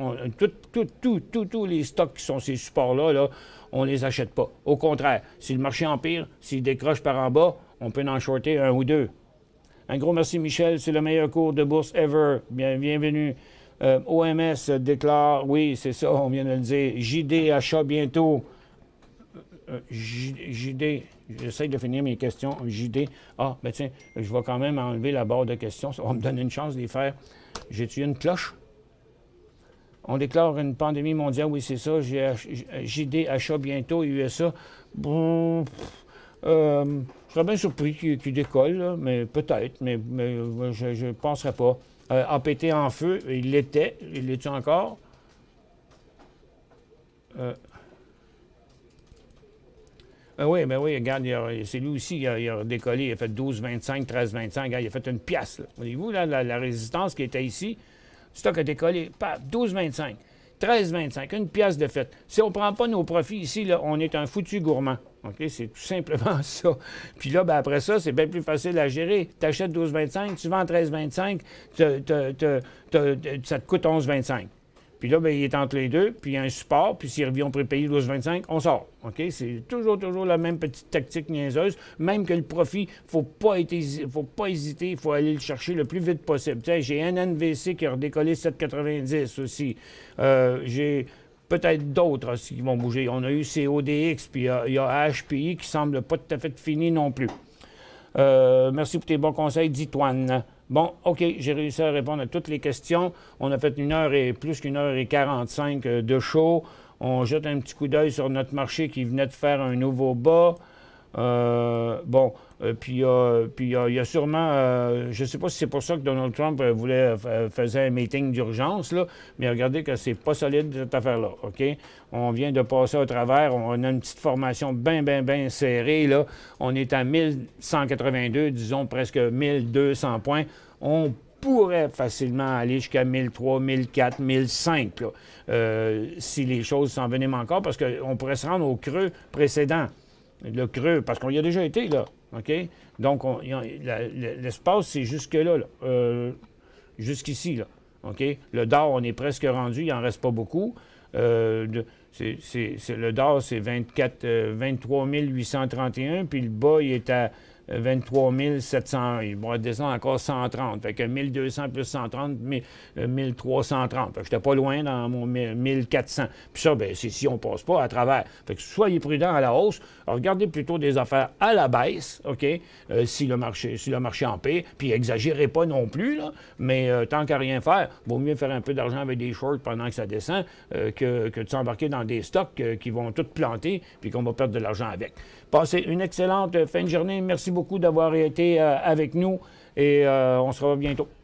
Tous les stocks qui sont ces supports-là, là, on ne les achète pas. Au contraire, si le marché empire, s'il décroche par en bas, on peut en shorter un ou deux. Un gros merci, Michel, c'est le meilleur cours de bourse ever. Bienvenue. OMS déclare, oui, c'est ça, on vient de le dire. JD, achat bientôt. JD, j'essaie de finir mes questions. JD, ben tiens, je vais quand même enlever la barre de questions. Ça va me donner une chance de les faire. J'ai-tu une cloche? On déclare une pandémie mondiale, oui, c'est ça. JD, achat bientôt, USA. Bon, je serais bien surpris qu'il décolle, là, mais peut-être, mais je ne penserais pas. APT en feu, il l'était. Il l'est-tu encore? Oui, regarde, c'est lui aussi, il a décollé, il a fait 12,25, 13,25, il a fait une pièce. Voyez-vous, là, la résistance qui était ici, le stock a décollé, 12,25, 13,25, une pièce de fait. Si on ne prend pas nos profits ici, là, on est un foutu gourmand. OK? C'est tout simplement ça. Puis là, ben, après ça, c'est bien plus facile à gérer. Tu achètes 12,25, tu vends 13,25, ça te coûte 11,25. Puis là, bien, il est entre les deux, puis il y a un support, puis s'il revient, on peut payer 12,25, on sort. OK? C'est toujours la même petite tactique niaiseuse. Même que le profit, il ne faut pas hésiter, il faut aller le chercher le plus vite possible. Tu sais, j'ai NNVC qui a redécollé 7,90 aussi. J'ai peut-être d'autres aussi qui vont bouger. On a eu CODX, puis il y a HPI qui ne semble pas tout à fait fini non plus. Merci pour tes bons conseils, dit Toine. Bon, OK, j'ai réussi à répondre à toutes les questions. On a fait plus qu'une heure et 45 de show. On jette un petit coup d'œil sur notre marché qui venait de faire un nouveau bas. Puis il y a sûrement, je ne sais pas si c'est pour ça que Donald Trump faisait un meeting d'urgence, là, mais regardez que c'est pas solide cette affaire-là, OK? On vient de passer au travers, on a une petite formation bien serrée, là. On est à 1182, disons presque 1200 points. On pourrait facilement aller jusqu'à 1003, 1004, 1005, là, si les choses s'enveniment encore, parce qu'on pourrait se rendre au creux précédent. Le creux, parce qu'on y a déjà été, là, OK? Donc, l'espace, c'est jusque-là, là, jusqu'ici, là, OK? Le DOR, on est presque rendu, il n'en reste pas beaucoup. Le DOR, c'est 23 831, puis le bas, il est à 23 701. Il va descendre encore 130. Fait que 1200 plus 130, 1330. Fait que j'étais pas loin dans mon 1400. Puis ça, ben, c'est si on passe pas à travers. Fait que soyez prudents à la hausse. Regardez plutôt des affaires à la baisse, OK? Si le marché en paie. Puis exagérez pas non plus, là. Mais tant qu'à rien faire, vaut mieux faire un peu d'argent avec des shorts pendant que ça descend que de s'embarquer dans des stocks qui vont tout planter puis qu'on va perdre de l'argent avec. Passez une excellente fin de journée. Merci beaucoup d'avoir été avec nous et on se revoit bientôt.